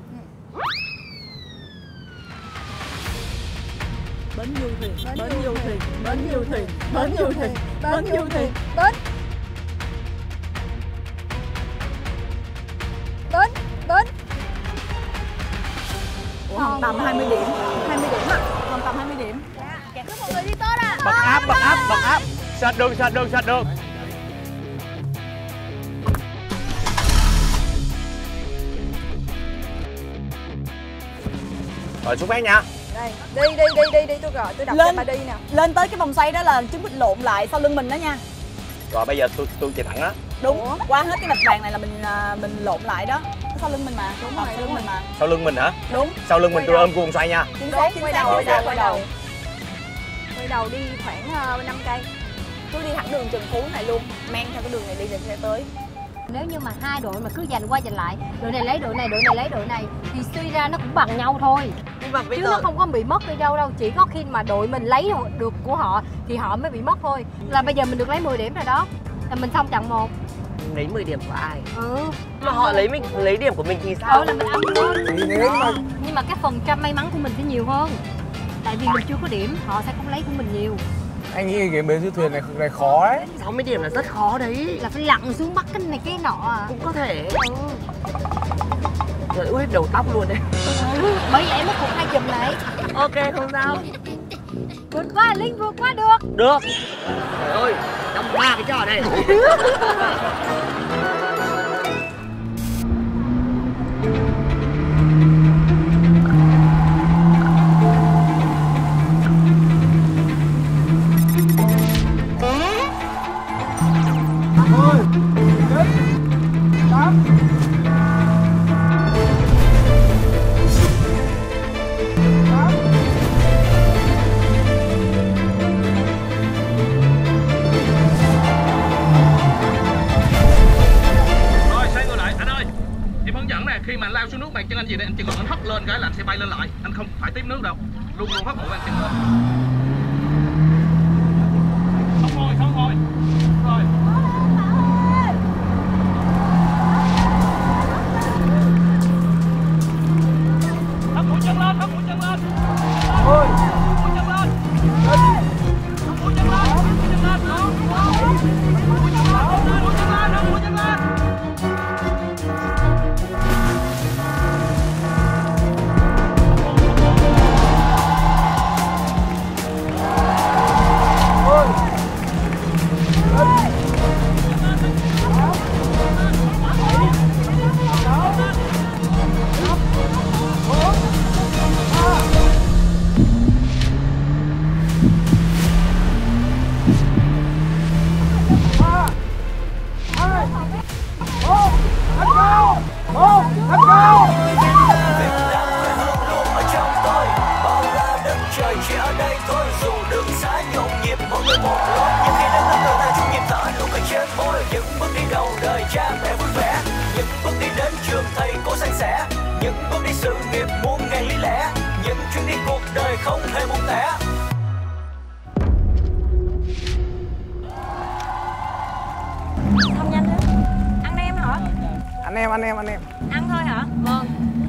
Bến du thuyền. Ủa, tầm 20 điểm. 20 điểm ạ. Còn tầm 20 điểm. Dạ, chúc mọi người đi tốt ạ. Bật áp. Sệt đường. Rồi xuống phát nha. Đây, đi, tôi gọi, tôi đọc cho bà đi nè. Lên tới cái vòng xoay đó là trứng vịt lộn lại sau lưng mình đó nha. Rồi bây giờ tôi chạy thẳng đó. Đúng, qua hết cái mạch vàng này là mình lộn lại đó. Sau lưng mình mà, đúng rồi, sau lưng mình mà. Sau lưng mình hả? Đúng. Sau lưng mình tôi ôm cu vòng xoay nha. Chính xác, quay đầu. Quay đầu đi khoảng 5 cây. Cứ đi thẳng đường Trần Phú này luôn, men theo cái đường này đi thì sẽ tới. Nếu như mà hai đội mà cứ giành qua giành lại, đội này lấy đội này, đội này lấy đội này thì suy ra nó cũng bằng nhau thôi. Nhưng mà bây chứ giờ nó không có bị mất đi đâu, chỉ có khi mà đội mình lấy được của họ thì họ mới bị mất thôi. Là bây giờ mình được lấy 10 điểm rồi đó, là mình xong trận 1. lấy 10 điểm của ai? Mà họ lấy điểm của mình thì sao? Là mình ăn thôi. Nhưng mà cái phần trăm may mắn của mình sẽ nhiều hơn. Tại vì mình chưa có điểm, họ sẽ không lấy của mình nhiều. Anh nghĩ cái bến du thuyền này khó đấy. 60 điểm là rất khó đấy. Là phải lặn xuống bắt cái này cái nọ à. Cũng có thể. Rồi ui đầu tóc luôn đấy. Bởi vậy mới cục 2 chùm này. Ok, không sao. Vượt qua, Linh vượt qua được. Được. Trời ơi, trong 3 cái trò này. Khi mà anh lao xuống nước bàn chân anh gì đây, anh chỉ cần anh hất lên cái là anh sẽ bay lên lại, anh không phải tiếp nước đâu, luôn luôn hất mũi bàn chân lên. Xong rồi. Hất mũi chân lên. Ôi. Mũi chân lên. Mũi chân lên. Không nhanh thế. Ăn em hả? Ăn em. Ăn thôi hả? Vâng.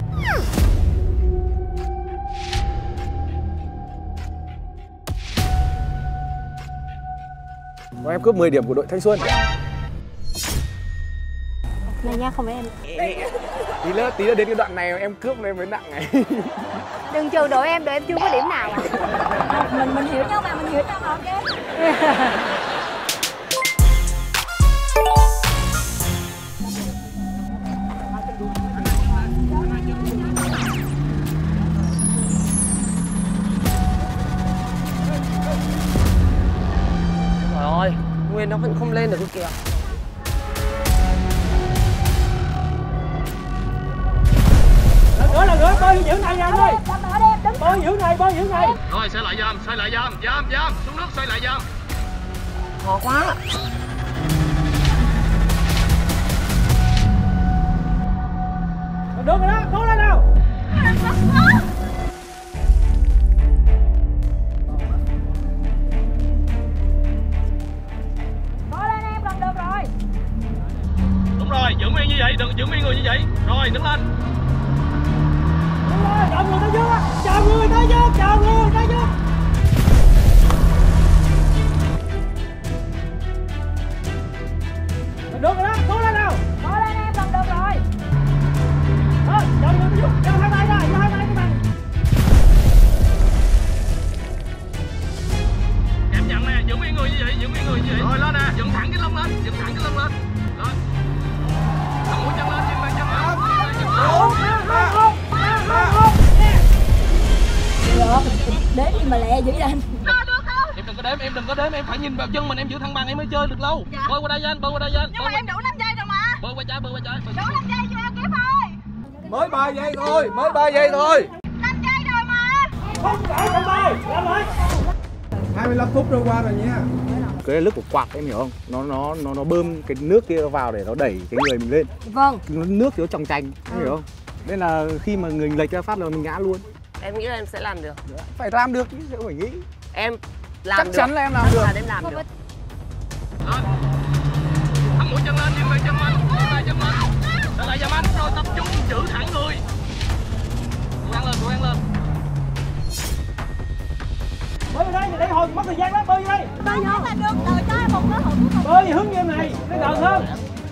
Em cướp 10 điểm của đội Thanh Xuân. Này nha, không phải em. Tí nữa đến cái đoạn này em cướp lên mới nặng này. Đừng trừ đội em chưa có điểm nào à. Mình hiểu nhau mà, ok. Trời ơi, Nguyên nó vẫn không lên được kìa. Lần nữa, bơi giữ này nha anh ơi. Bơi giữ này. Rồi, xoay lại dầm, xuống nước xoay lại dầm. Khó quá. Được rồi đó, cố lên nào. Đúng rồi, giữ nguyên như vậy, đừng giữ nguyên người như vậy. Rồi, đứng lên. Chào người tới trước. Được rồi đó, cố lên nào. Cố lên em, làm được rồi. Thôi, chào người tới trước. Chào hai tay ra, các bạn. Em nhận nè, giữ nguyên người như vậy. Rồi lên nè, dựng thẳng cái lưng lên. Rồi. Cầm mũi chân lên, chân lên. mà lẹ dữ vậy anh? Em đừng có đếm, em phải nhìn vào chân mình, em giữ thăng bằng em mới chơi được lâu. Dạ. Bơi qua đây anh, Nhưng mà em đủ 5 giây rồi mà. Bơi qua trái. Đủ 5 giây cho em kịp thôi. Mới 3 giây thôi, 5 giây rồi mà. Không phải không ơi, làm ơi. 25 phút trôi qua rồi nha. Cái nước của quạt em hiểu không? Nó bơm cái nước kia vào để nó đẩy cái người mình lên. Vâng. Nước thì nó chòng chành, em hiểu không? Nên là khi mà người lệch ra phát là mình ngã luôn. Em nghĩ là em sẽ làm được. Phải làm được chứ, sao phải nghĩ. Em làm chắc được. chắn là em làm được. Em làm được. Thắng mũi chân lên, đi về chân anh, trở lại giùm anh, rồi tập trung giữ thẳng người. Cố gắng lên. Bơi vào đây, để hồi mất thời gian lắm, bơi vô đây. Bơi vô là được, rồi cho em một cơ hội cuối cùng. Bơi hướng như em này, nó gần hơn.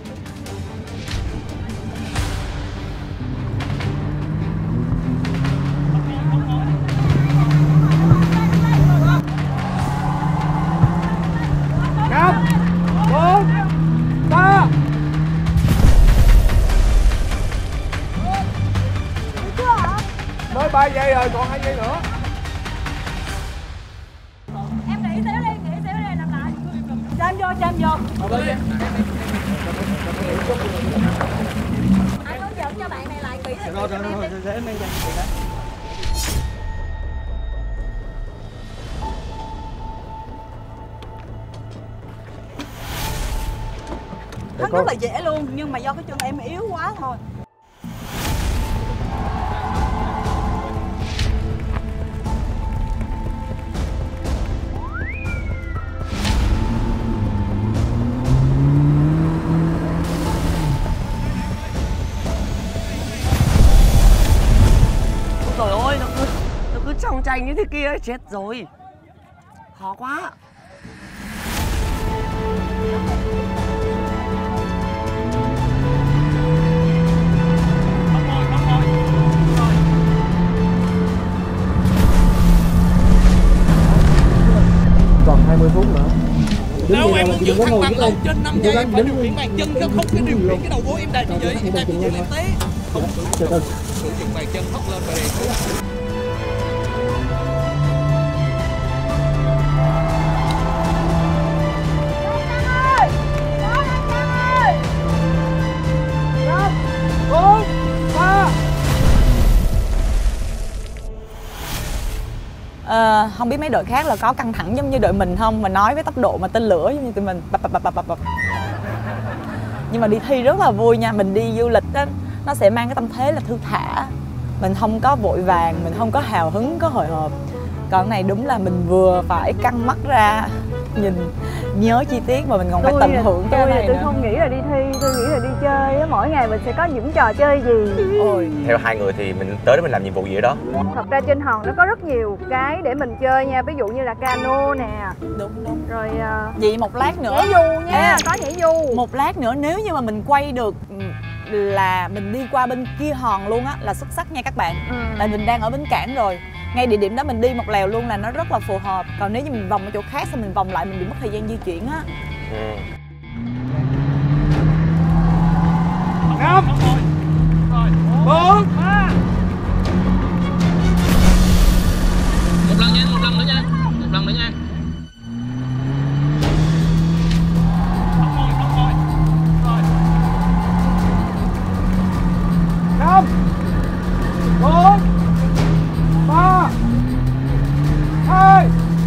Năm, 4, 3. Mới 3 giây rồi, còn 2 giây nữa. Em nghỉ xíu đi, làm lại. Cho em vô. Anh hướng dẫn cho bạn này lại kỹ rồi. Để em đây. Hắn rất là dễ luôn, nhưng mà do cái chân em yếu quá thôi. Trời ơi, nó cứ chòng chành như thế kia, chết rồi. Khó quá. Còn 20 phút nữa. Đâu em muốn giữ thăng bằng lâu trên 5 giây, em phải điều khiển bàn chân chứ không cái điều khiển cái đầu gối em đạp như vậy, em đạp như vậy tí. Không sử dụng bàn chân hất lên và đè. Không biết mấy đội khác là có căng thẳng giống như đội mình không, mà nói với tốc độ mà tên lửa giống như tụi mình bập. Nhưng mà đi thi rất là vui nha. Mình đi du lịch đó, nó sẽ mang cái tâm thế là thư thả, mình không có vội vàng, mình không có hào hứng, có hồi hộp. Còn này đúng là mình vừa phải căng mắt ra nhìn nhớ chi tiết mà mình còn phải tận hưởng cái này tôi nữa. không nghĩ là đi thi, tôi nghĩ là đi chơi á. Mỗi ngày mình sẽ có những trò chơi gì. Ôi. Theo hai người thì mình tới đó mình làm nhiệm vụ gì ở đó? Thật ra trên hòn nó có rất nhiều cái để mình chơi nha. Ví dụ như là cano nè. Đúng. Rồi Vậy một lát nữa nhảy dù nha, có nhảy dù. Một lát nữa nếu như mà mình quay được là mình đi qua bên kia hòn luôn á là xuất sắc nha các bạn. Tại mình đang ở bến cảng rồi, ngay địa điểm đó mình đi một lèo luôn là nó rất là phù hợp. Còn nếu như mình vòng ở chỗ khác xong mình vòng lại mình bị mất thời gian di chuyển á. 5, 4, 3. Một lần nữa nha. 5, 4, 3, 2.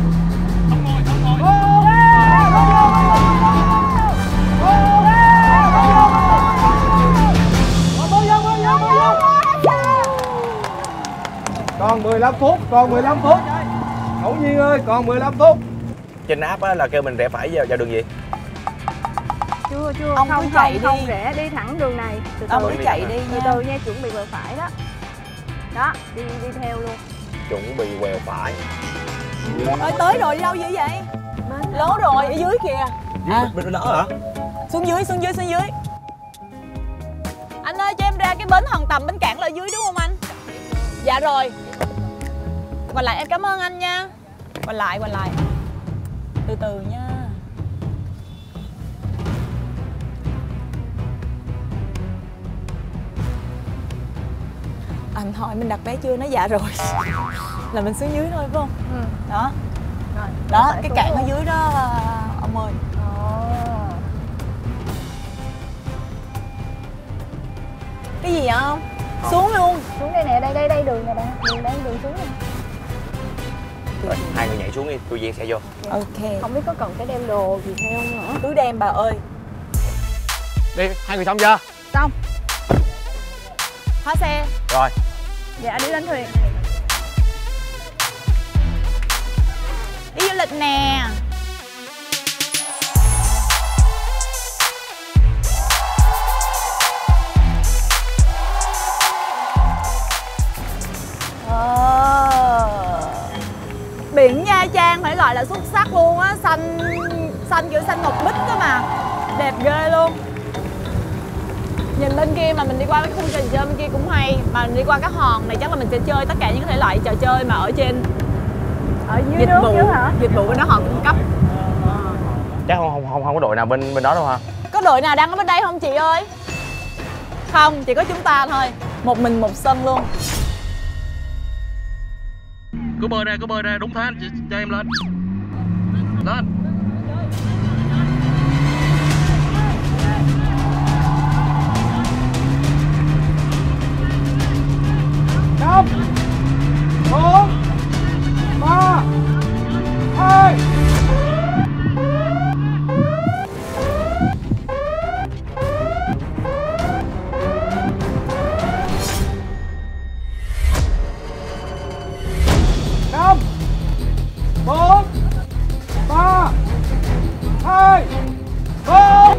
Còn 15 phút, Ngẫu Nhiên ơi, còn 15 phút. Trên app á là kêu mình rẽ phải vào đường gì? Chưa, ông cứ chạy không đi. rẽ, đi thẳng đường này. Ông cứ chạy đi từ từ nha, chuẩn bị quẹo phải đó. Đó, đi theo luôn. Chuẩn bị quẹo phải. Ơi tới rồi, đi đâu dữ vậy? Lố rồi, ở dưới kìa. Bên đó hả? Xuống dưới. Anh ơi cho em ra cái bến Hòn Tầm bến cảng là ở dưới đúng không anh? Dạ rồi. Quay lại em cảm ơn anh nha. Quay lại. Từ từ nha. điện thoại mình đặt vé chưa, nó dạ rồi là mình xuống dưới thôi phải không? Đó. Rồi, đó cái cạn ở dưới đó ông ơi. Cái gì vậy không? Xuống luôn. Xuống đây nè, đây đường nè bạn. Đường xuống nè. Rồi, hai người nhảy xuống đi, tôi dắt xe vô. Ok. Không biết có cần phải đem đồ gì theo không nữa. Cứ đem bà ơi. Đi, hai người xong chưa? Xong. Khóa xe. Rồi. Dạ đi lên thuyền. Đi du lịch nè. Biển Nha Trang phải gọi là xuất sắc luôn á, xanh kiểu xanh ngọc bích đó mà, đẹp ghê luôn. Nhìn lên kia mà mình đi qua cái khu trò chơi bên kia cũng hay, mà mình đi qua cái hòn này chắc là mình sẽ chơi tất cả những thể loại trò chơi mà ở trên dưới nước chứ hả? Dịch vụ bên đó họ cung cấp. Chắc không có đội nào bên đó đâu hả? Có đội nào đang ở bên đây không chị ơi? Không, chỉ có chúng ta thôi, một mình một sân luôn. Cứ bơi ra, đúng thế anh, cho em lên. Lên. Năm, 4, 3, 2. Năm, 4, 3, 2, 1.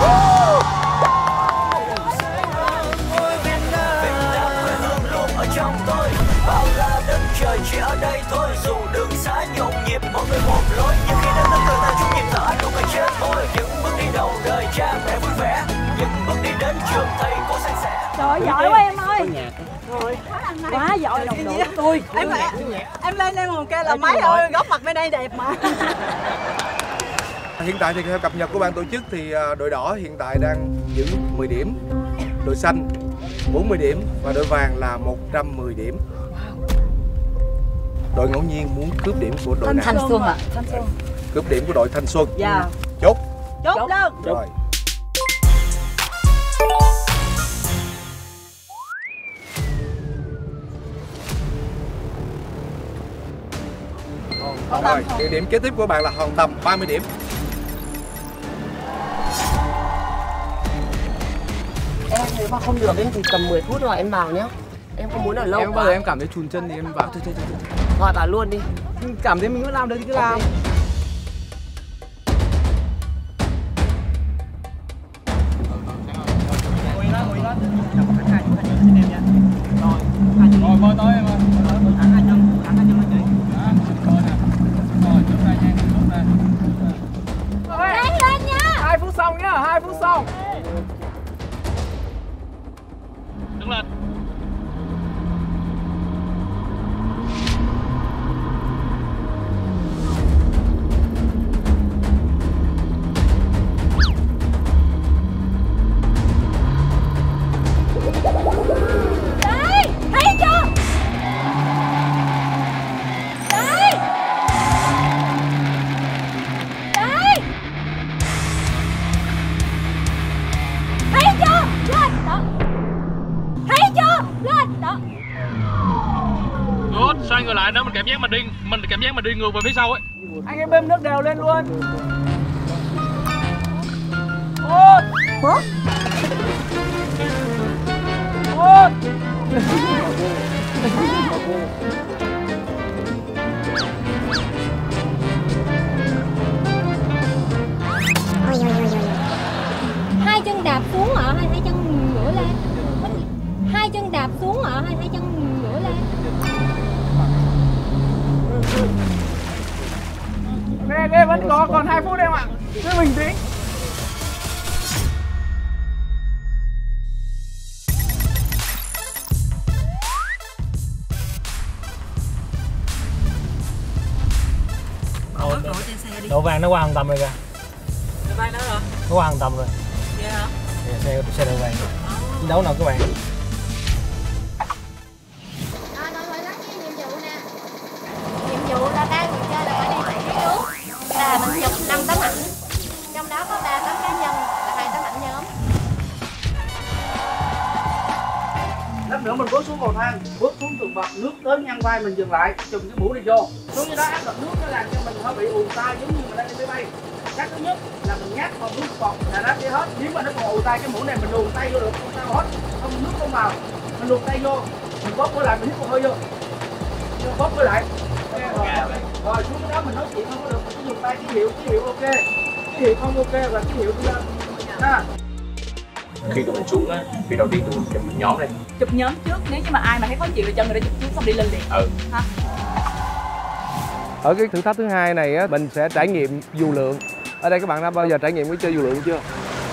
Trời chỉ ở đây thôi, dù đường xá nhộn nhịp mọi người một lối, nhưng khi đến từ ta chung nhịp thở nụ cười trên môi. Những bước đi đầu đời cha mẹ vui vẻ, những bước đi đến trường thầy cô san sẻ. Trời ơi, giỏi quá em ơi. Rồi, quá giỏi đồng đội tôi. Em lên đây một cái là máy ơi, góc mặt bên đây đẹp mà. Hiện tại thì theo cập nhật của ban tổ chức thì đội đỏ hiện tại đang giữ 10 điểm, đội xanh 40 điểm và đội vàng là 110 điểm. Đội ngẫu nhiên muốn cướp điểm của đội nào? Thanh Xuân ạ. Cướp điểm của đội Thanh Xuân. Dạ. Chốt. Chốt luôn. Rồi. Rồi, địa điểm kế tiếp của bạn là Hòn Tầm 30 điểm. Em nếu mà không được em thì tầm 10 phút rồi em vào nhé. Em không muốn ở lâu. Em bao giờ em cảm thấy chùn chân thì em vào. Thôi. Gọi vào luôn đi. Cảm thấy mình vẫn làm được thì cứ làm. Rồi, bơi tới em ơi. Thẳng 2 chân lên chị. Rồi, trước đây nha, trước đây. Ráng lên nha. 2 phút xong nhá, 2 phút xong. Đứng lên. Đấy, thấy chưa? Đấy. Đấy. Thấy chưa? Lên đó. Thấy chưa? Lên đó. Good, xoay người lại đó, mình cảm giác mình đi ngược về phía sau ấy. Anh em bơm nước đều lên luôn. Một. Hai chân đạp xuống ạ, hai chân ngửa lên. Hai chân đạp xuống ạ, hai chân ngửa lên. Ghê vẫn còn 2 phút em ạ. Cứ bình tĩnh. Đậu vàng nó qua Hòn Tầm rồi kìa. Đậu vàng đó rồi. Nó qua Hòn Tầm rồi. Vậy hả? Xe đậu vàng. Chiến đấu nào các bạn? xuống tường bậc, nước tới ngang vai mình dừng lại, chùm cái mũ này vô. Xuống như đó áp lực nước nó làm cho mình hơi bị ù tai giống như mình đang đi máy bay. Cách thứ nhất là mình nhát vào nước bọt là nó đi hết. Nếu mà nó còn ù tai cái mũ này mình luồn tay vô được không sao hết. Không nước không vào, mình luồn tay vô, mình bóp lại mình hít một hơi vô, bóp với lại. Rồi xuống cái đó mình nói chuyện không có được, mình cứ dùng tay ký hiệu ok, ký hiệu không ok và ký hiệu đi lên. Khi tụi mình xuống á, thì đầu tiên tụi mình chụp nhóm đây. Chụp nhóm trước, nếu như mà ai mà thấy khó chịu thì cho người ta chụp trước xong đi lên liền. Ha? Ở cái thử thách thứ hai này á, mình sẽ trải nghiệm dù lượn. Ở đây các bạn đã bao giờ trải nghiệm cái chơi dù lượn chưa?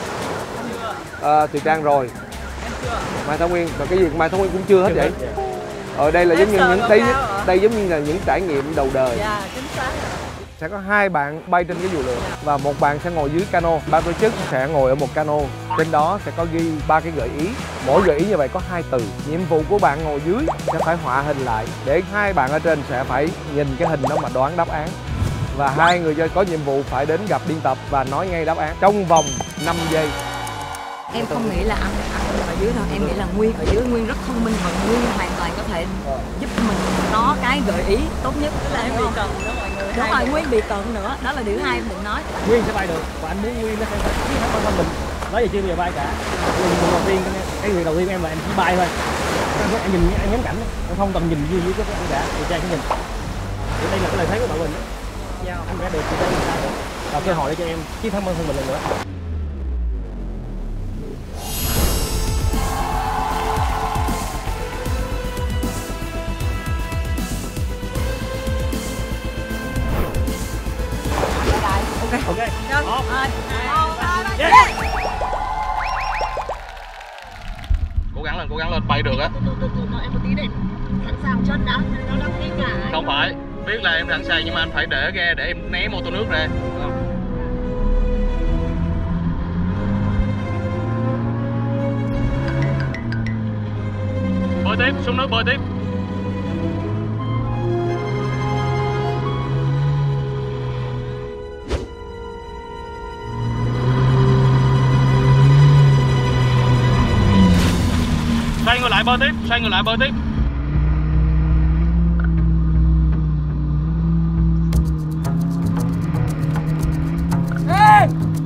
Thì Trang rồi. Mai Thảo Nguyên, và cái gì Mai Thảo Nguyên cũng chưa hết vậy? Ở đây là giống như những đây giống như là những trải nghiệm đầu đời. Dạ, chính xác. Sẽ có 2 bạn bay trên cái dù lượn và một bạn sẽ ngồi dưới cano. Ban tổ chức sẽ ngồi ở một cano. Trên đó sẽ có ghi 3 cái gợi ý. Mỗi gợi ý như vậy có 2 từ. Nhiệm vụ của bạn ngồi dưới sẽ phải họa hình lại để 2 bạn ở trên sẽ phải nhìn cái hình đó mà đoán đáp án. Và 2 người chơi có nhiệm vụ phải đến gặp biên tập và nói ngay đáp án trong vòng 5 giây. Em không nghĩ là ăn ở dưới đâu, em nghĩ là Nguyên ở dưới, Nguyên rất thông minh và Nguyên hoàn toàn có thể giúp mình có cái gợi ý tốt nhất. Tức là em bị cận đó mọi người. Đúng rồi, Nguyên bị cận nữa, đó là điều hai em định nói. Nguyên sẽ bay được và anh muốn Nguyên nó sẽ biết hết bản thân mình. Nói gì chưa bao giờ bay cả. Đầu tiên cái việc đầu tiên em là em chỉ bay thôi. Em nhìn em ngắm cảnh, em không cần nhìn dưới cái anh cả, thì Trang sẽ nhìn. Thì đây là cái lợi thế của đội mình. Anh vẽ được thì đây là sao nữa. Và cơ hội để cho em chiến thắng bản thân mình lần nữa. Ok. Cố gắng lên, bay được á. Em một tí để sẵn sàng chân đã, nó đang đi cả. Không phải, biết là em sẵn sàng nhưng mà anh phải để ghe để em né mô tô nước ra. Bơi tiếp, xuống nước bơi tiếp. Xoay người lại bơi tiếp, xoay người lại bơi tiếp. Ê!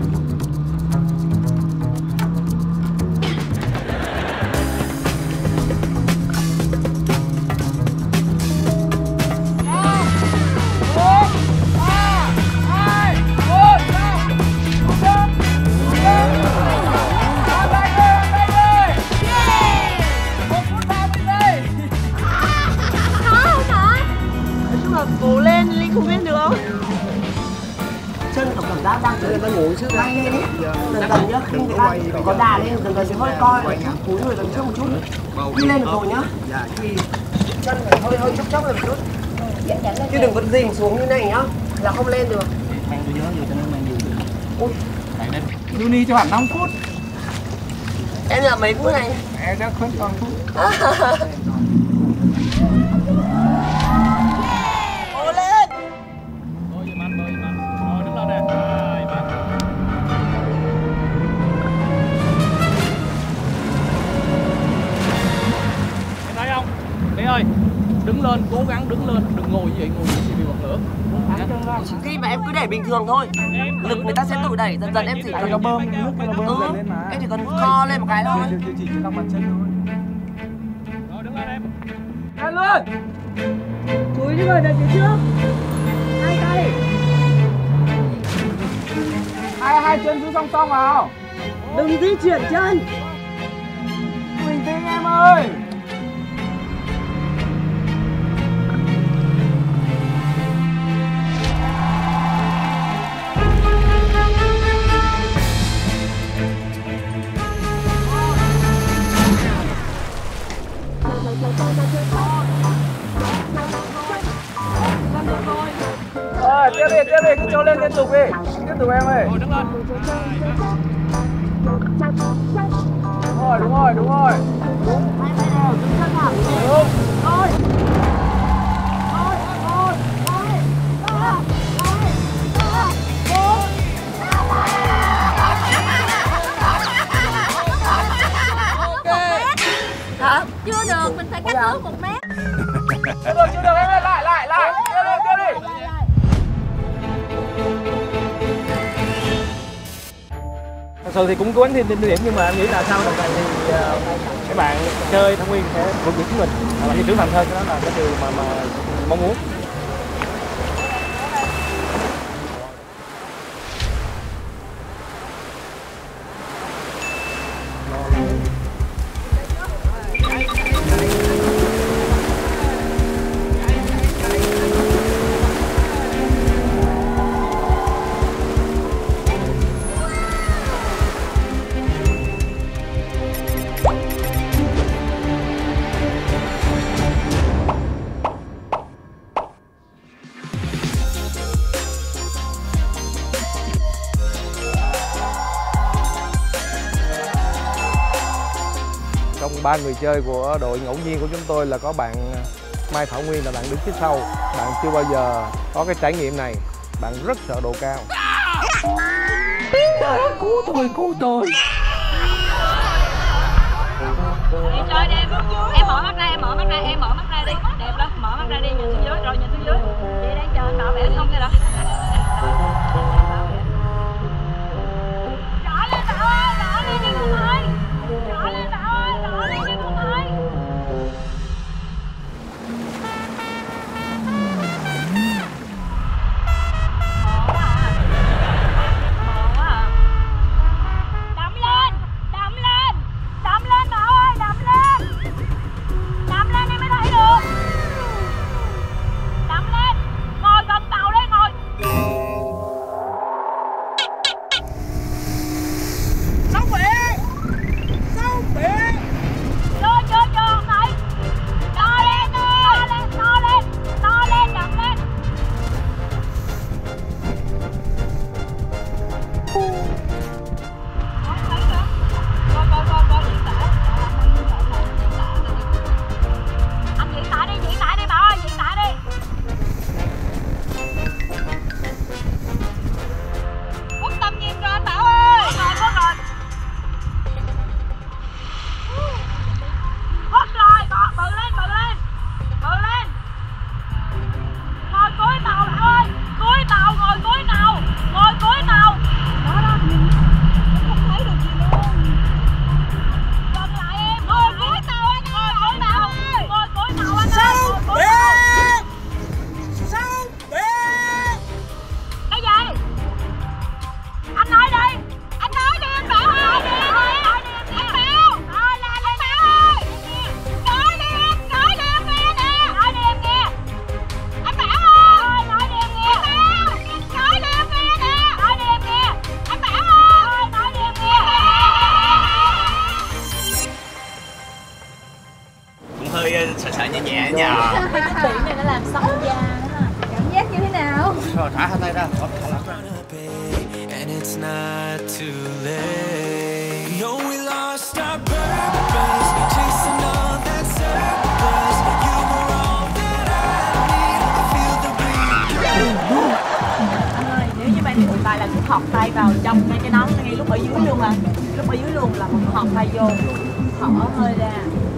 Cố lên, Linh không biết được không? Chân có cảm giác đang chơi ngủ chứ bay lên ấy. Dần dần nhá, khi người ta có đà lên, dần dần sẽ hơi coi, cúi người dần trước một chút. Đi lên được rồi nhá. Chân phải hơi chốc lên một chút. Chứ đừng có dìm xuống như này nhá, là không lên được. Mang tôi nhớ nhiều cho nên mang nhiều. Ui. Juni cho khoảng 5 phút. Em là mấy phút này? Em đã khuyến còn phút. Cố lên. Bơi giùm anh. Rồi đứng lên nè. Rồi, bắn. Em thấy không? Lý ơi, đứng lên, cố gắng đứng lên, đừng ngồi như vậy, ngồi như vậy bị bật lửa. Khi mà em cứ để bình thường thôi, lực người ta sẽ tự đẩy, dần dần em chỉ cần bơm nước nó bơm dần lên mà. Em chỉ cần co lên một cái thôi. Chỉ lòng bàn chân thôi. Rồi đứng lên em. Lên luôn. Chúi những người về phía trước. Hai tay. Hai chân cứ song song vào. Đừng di chuyển chân. Bình tĩnh em ơi. Tiếp đi, cứ cho lên liên tục đi. Tiếp tục em ơi. Rồi đứng lên. Đúng rồi. Đúng. Thôi. Hả? Chưa được, mình phải cách nước 1 mét. Chưa được em ơi, lại tiếp đi. Thật sự thì cũng cố gắng thêm điểm, nhưng mà em nghĩ là sau lần này thì các bạn chơi Thảo Nguyên sẽ vượt được chính mình, và trưởng thành hơn, cái đó là cái điều mà mong muốn. Trong 3 người chơi của đội ngẫu nhiên của chúng tôi là có bạn Mai Thảo Nguyên là bạn đứng phía sau. Bạn chưa bao giờ có cái trải nghiệm này. Bạn rất sợ độ cao. Trời ơi, cứu tôi. Em chơi đi em mở mắt ra, em mở mắt ra đi. Đẹp lắm, mở mắt ra đi, nhìn xuống dưới, rồi nhìn xuống dưới. Chị đang chờ anh bảo vệ không kìa đó. Rõ lên Bảo ơi, rõ lên đi con ơi. Rõ lên Bảo ơi, rõ lên đi con ơi. Đậm lên Bảo ơi, đậm lên em mới thấy được. Đậm lên, ngồi gần tàu đấy, ngồi. Sóng biển. Chưa, thấy. To lên, đậm lên. Coi diễn tả. Anh diễn tả đi Bảo ơi, diễn tả đi. Khuất tầm nhìn rồi anh Bảo ơi. Khuất rồi. Khuất rồi, bự lên. Ngồi cuối tàu Bảo ơi, ngồi cuối tàu. Đó, nhìn. Không thấy được gì luôn. Gần lại em, ngồi cuối tàu anh ơi. Ngồi cuối tàu anh ơi. Sao biết? Cái gì? Anh nói đi anh Bảo ơi. Anh Bảo. Nói đi em nghe nè. Nói đi em nghe. Anh Bảo ơi, nói đi em nghe. Nói đi em nghe nè. Anh Bảo ơi, nói đi em nghe. Cũng hơi sợ nhẹ nhàng. Cái biển này nó làm sâu da đó. Cảm giác như thế nào? Rồi thả hai tay ra. And it's not too late. No, we lost our purpose, chasing all that surplus. You were all that I need. I feel the breeze. Anh ơi, nếu như bạn thì tài là cứ thọt tay vào trong cái nón ngay lúc ở dưới luôn à. Lúc ở dưới luôn là một thọt tay vô, thở hơi ra.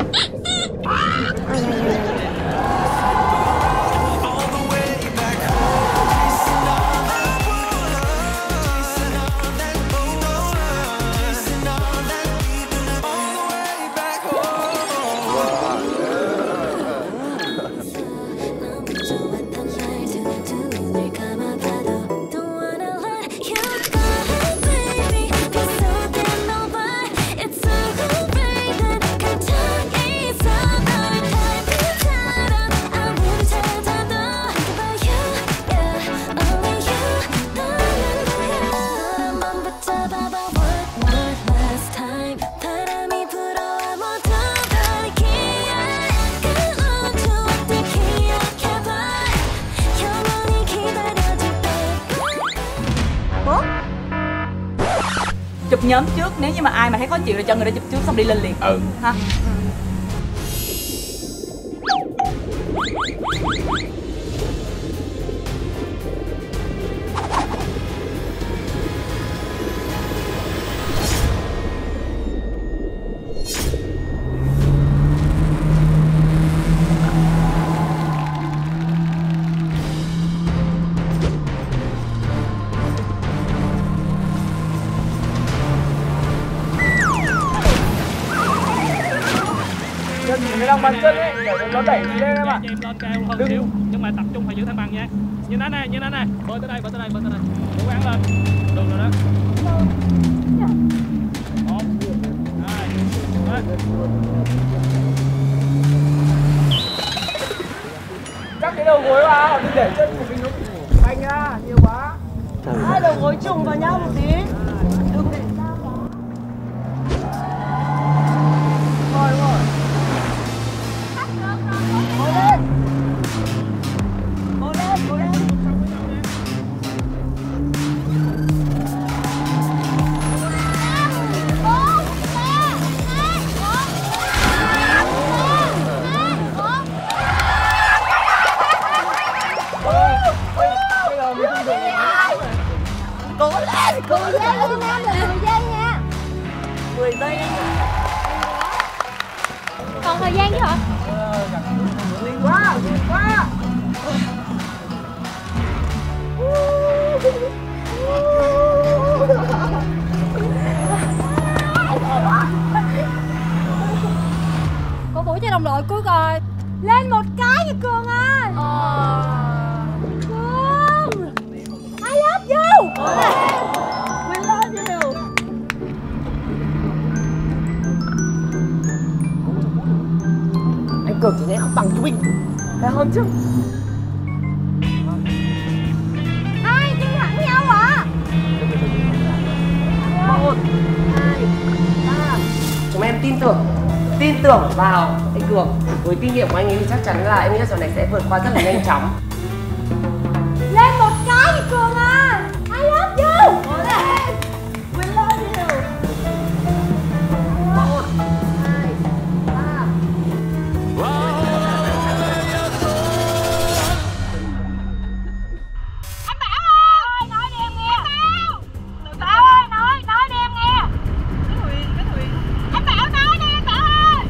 Chụp nhóm trước, nếu như mà ai mà thấy khó chịu là cho người đó chụp trước xong đi lên liền. Ha. bàn chân ấy để nó đẩy đi lên em ạ. Em lên cao hơn xíu nhưng mà tập trung phải giữ thăng bằng nha. Như thế này, bơi tới đây, bơi tới đây, bơi tới đây. Cố gắng lên. Được rồi đó. 1 2 3. Chắc cái đầu gối vào, đừng để chân của mình nó phanh ra nhiều quá. Hai đầu gối trùng vào nhau một tí. Đừng để rồi. ngồi lên. Ngồi lên, ngồi lên. Cố lên, 10 giây Nam là 10 giây nha. 10 giây. Còn thời gian chứ hả? Linh quá, linh quá. Cổ vũ cho đồng đội cuối coi. Lên một cái nha Cường ơi. Cường, I love you. We love you. Anh Cường chỉ nghe không bằng chú Bình. Phải hơn chứ. Hai chân thẳng nhau ạ. 1 2 3. Chúng em tin tưởng vào anh Cường. Với kinh nghiệm của anh ấy thì chắc chắn là em nghĩ là giờ này sẽ vượt qua rất là nhanh chóng. Lên một cái nha Cường ơi. I love you. We love you. 1 2 3. Anh Bảo ơi, nói đi em nghe. Bảo ơi, nói đi em nghe. Cái Thuyền. Anh Bảo nói đi anh Bảo ơi.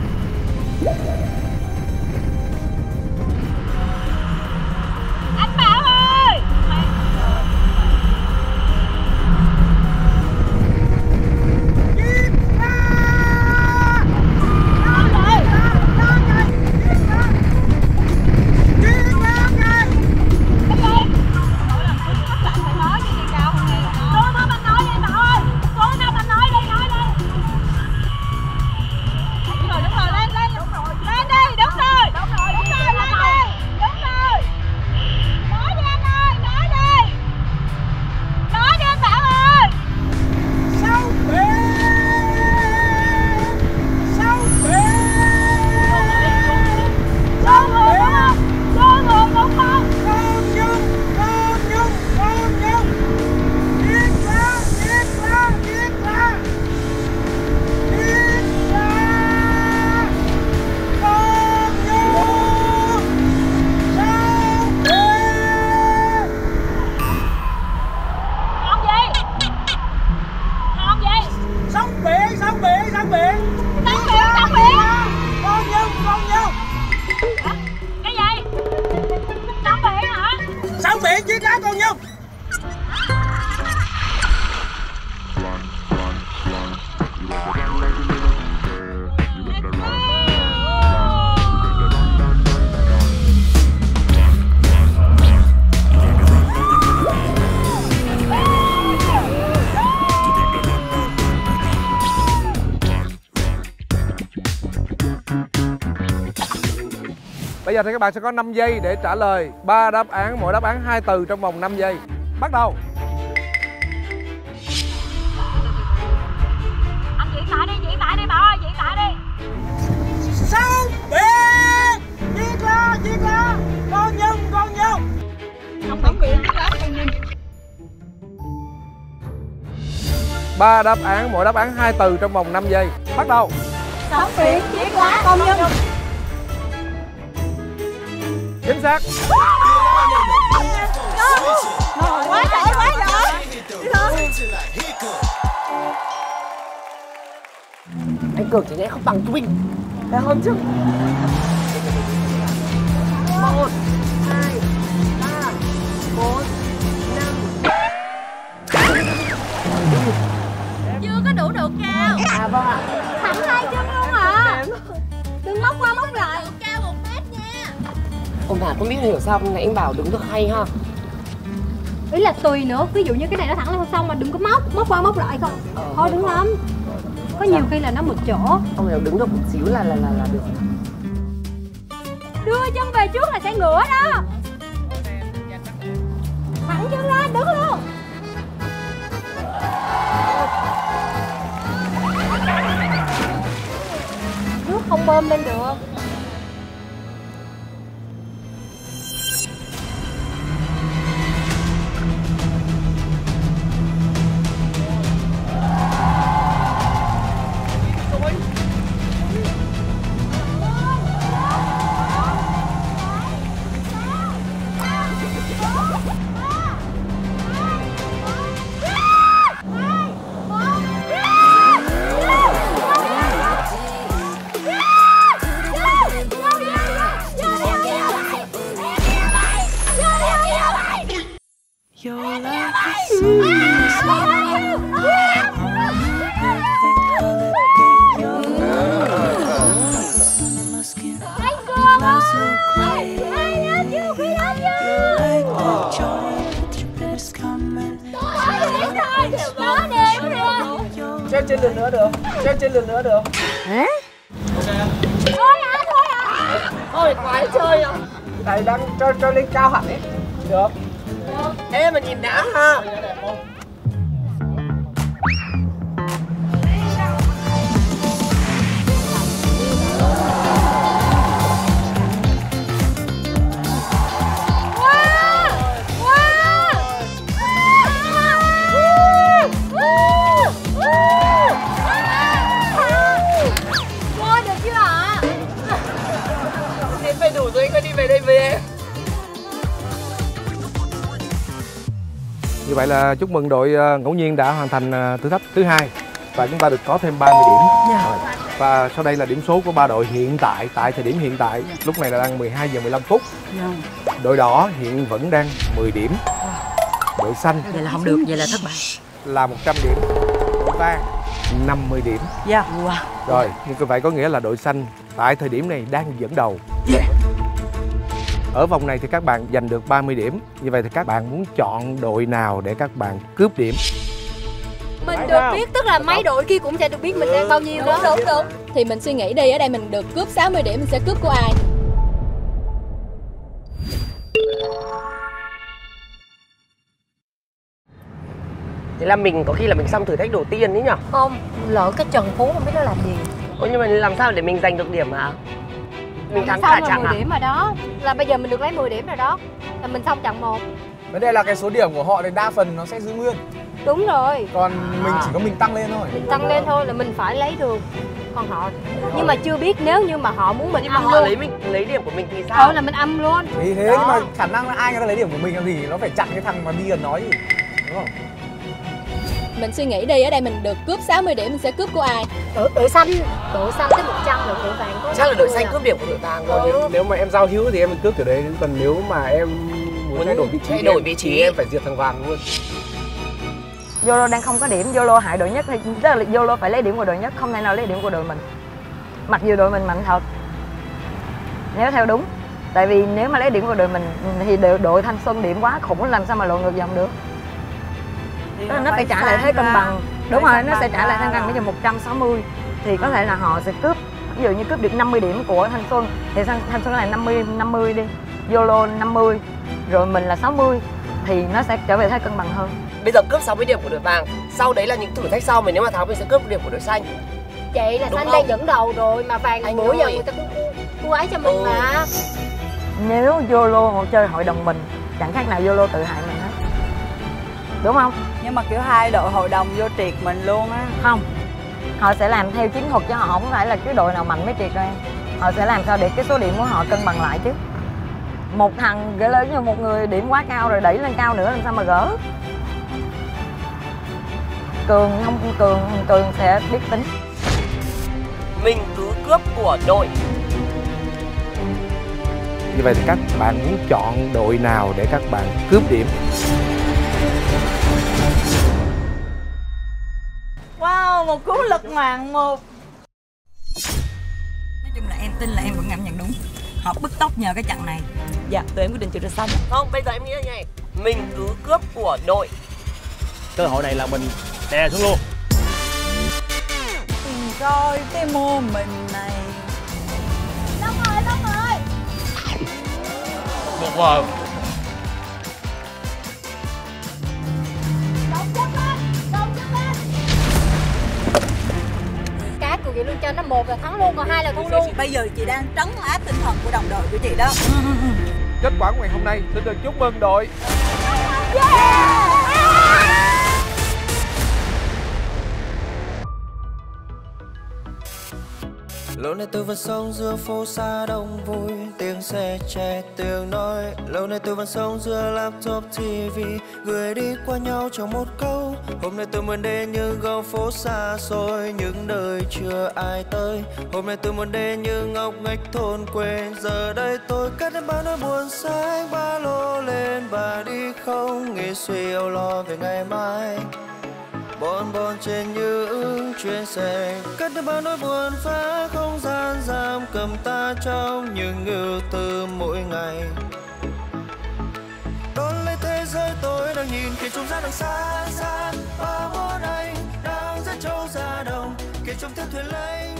Anh Bảo ơi. Bây giờ thì các bạn sẽ có 5 giây để trả lời 3 đáp án, mỗi đáp án 2 từ trong vòng 5 giây. Bắt đầu. Anh diễn lại đi Bảo ơi, diễn lại đi. Sao biển viết lá con nhung Sóng biển viết lá con nhung. 3 đáp án, mỗi đáp án 2 từ trong vòng 5 giây. Bắt đầu. Sóng biển viết lá con nhung. Chính xác. Quá giỏi. Anh Cường chỉ nghe không bằng chú Bình. Phải hơn chứ. 1 2 3 4 5. Chưa có đủ độ cao. À vâng ạ. Thẳng 2 chân luôn hả? Đừng móc qua móc lại. Ông bà không biết hiểu sao nãy anh bảo đứng được hay ha. Ý là tùy nữa, ví dụ như cái này nó thẳng lên xong mà đừng có móc qua móc lại không. Thôi đứng lắm. Có nhiều khi là nó một chỗ. Ông hiểu đứng được một xíu là được. Đưa chân về trước là sẽ ngửa đó. Thẳng chân lên, đứng luôn. Nước không bơm lên được. Chơi trên lượt nữa được. Chơi trên lượt nữa được. Hả? Thôi khoái chơi không? Đây đang cho lên cao hẳn ấy. Được. Ê mà nhìn đã ha. Như vậy là chúc mừng đội ngẫu nhiên đã hoàn thành thử thách thứ 2 và chúng ta được có thêm 30 điểm. Và sau đây là điểm số của ba đội hiện tại, tại thời điểm hiện tại lúc này là đang 12 giờ 15 phút. Đội đỏ hiện vẫn đang 10 điểm. Đội xanh vậy là không được, vậy là thất bại. Là 100 điểm. Đội vàng 50 điểm. Rồi, như vậy có nghĩa là đội xanh tại thời điểm này đang dẫn đầu. Ở vòng này thì các bạn giành được 30 điểm. Như vậy thì các bạn muốn chọn đội nào để các bạn cướp điểm? Mình được biết, tức là mấy đội kia cũng sẽ được biết mình đang bao nhiêu đó. Đúng. Thì mình suy nghĩ đi, ở đây mình được cướp 60 điểm, mình sẽ cướp của ai? Thế là mình có khi là mình xong thử thách đầu tiên đấy nhở? Không, lỡ cái Trần Phú không biết nó làm gì. Ủa nhưng mà làm sao để mình giành được điểm hả? Mình thắng xong cả là chặng 10 à? điểm rồi đó. Là bây giờ mình được lấy 10 điểm rồi đó. Là mình xong chặng 1. Vấn đề là cái số điểm của họ thì đa phần nó sẽ giữ nguyên. Đúng rồi. Còn mình chỉ có mình tăng lên thôi. Mình tăng lên thôi là mình phải lấy được. Còn họ, nhưng mà chưa biết nếu như mà họ muốn mình âm họ luôn. lấy điểm của mình thì sao? Là mình âm luôn. Thì thế đó. Nhưng mà khả năng là ai người ta lấy điểm của mình làm gì? Nó phải chặn cái thằng mà đi gần nói gì, đúng không? Mình suy nghĩ đi, ở đây mình được cướp 60 điểm, mình sẽ cướp của ai? Đội xanh tới 100 rồi đội vàng có. Chắc là đội xanh cướp điểm của đội vàng rồi. Nếu mà em giao hữu thì em cướp kiểu đấy, còn nếu mà em muốn thay đổi vị trí thì em phải diệt thằng vàng luôn. Yolo đang không có điểm, Yolo hại đội nhất thì tức là Yolo phải lấy điểm của đội nhất, không thể nào lấy điểm của đội mình. Mặc dù đội mình mạnh thật. Nếu theo đúng. Tại vì nếu mà lấy điểm của đội mình thì đội Thanh Xuân điểm quá khủng, làm sao mà lội ngược dòng được. Nó phải trả lại thế cân bằng. Đúng rồi, nó sẽ trả lại thế cân bằng. Bây giờ 160 thì có thể là họ sẽ cướp, ví dụ như cướp được 50 điểm của Thanh Xuân thì Thanh Xuân là 50 đi, Yolo 50 rồi mình là 60 thì nó sẽ trở về thế cân bằng hơn. Bây giờ cướp 60 điểm của đội vàng, sau đấy là những thử thách sau, mình nếu mà thắng mình sẽ cướp điểm của đội xanh. Vậy là xanh đang dẫn đầu rồi mà vàng bữa giờ người ta cũng cô ấy cho mình mà. Nếu Yolo chơi hội đồng mình chẳng khác nào Yolo tự hại mình hết, đúng không? Nhưng mà kiểu hai đội hội đồng vô triệt mình luôn á. Không, họ sẽ làm theo chiến thuật chứ họ không phải là cái đội nào mạnh mới triệt ra em. Họ sẽ làm sao để cái số điểm của họ cân bằng lại chứ. Một thằng gỡ lớn như một người điểm quá cao rồi đẩy lên cao nữa làm sao mà gỡ. Cường sẽ biết tính. Mình cứ cướp của đội. Như vậy thì các bạn muốn chọn đội nào để các bạn cướp điểm? Wow, một cú lật ngoạn một. Nói chung là em tin là em vẫn cảm nhận đúng. Họ bứt tốc nhờ cái trận này. Dạ, tụi em quyết định trượt ra sông. Không, bây giờ em nghĩ là như này, mình cứ cướp của đội. Cơ hội này là mình đè xuống luôn. Tìm coi cái mô mình này. Xong rồi, xong rồi. Được rồi. Động chân lên, động chân lên. Cá của chị luôn cho nó 1 là thắng luôn, còn 2 là thua luôn. Bây giờ chị đang trấn áp tinh thần của đồng đội của chị đó. Kết quả của ngày hôm nay xin được chúc mừng đội Lâu nay tôi vẫn sống giữa phố xa đông vui, tiếng xe trẻ tiếng nói. Lâu nay tôi vẫn sống giữa laptop TV, người đi qua nhau trong một câu. Hôm nay tôi muốn đến những góc phố xa xôi, những nơi chưa ai tới. Hôm nay tôi muốn đến những ngóc ngách thôn quê. Giờ đây tôi cất đến bao nỗi buồn, xách ba lô lên và đi không nghĩ suy âu lo về ngày mai. Bon bon trên những chuyến xe, cất đi bao nỗi buồn, phá không gian giam cầm ta trong những ưu tư mỗi ngày. Đón lấy thế giới tôi đang nhìn kia trông ra đằng xa xa, ba bốn anh đang dắt trâu ra đồng kia trông theo thuyền lấy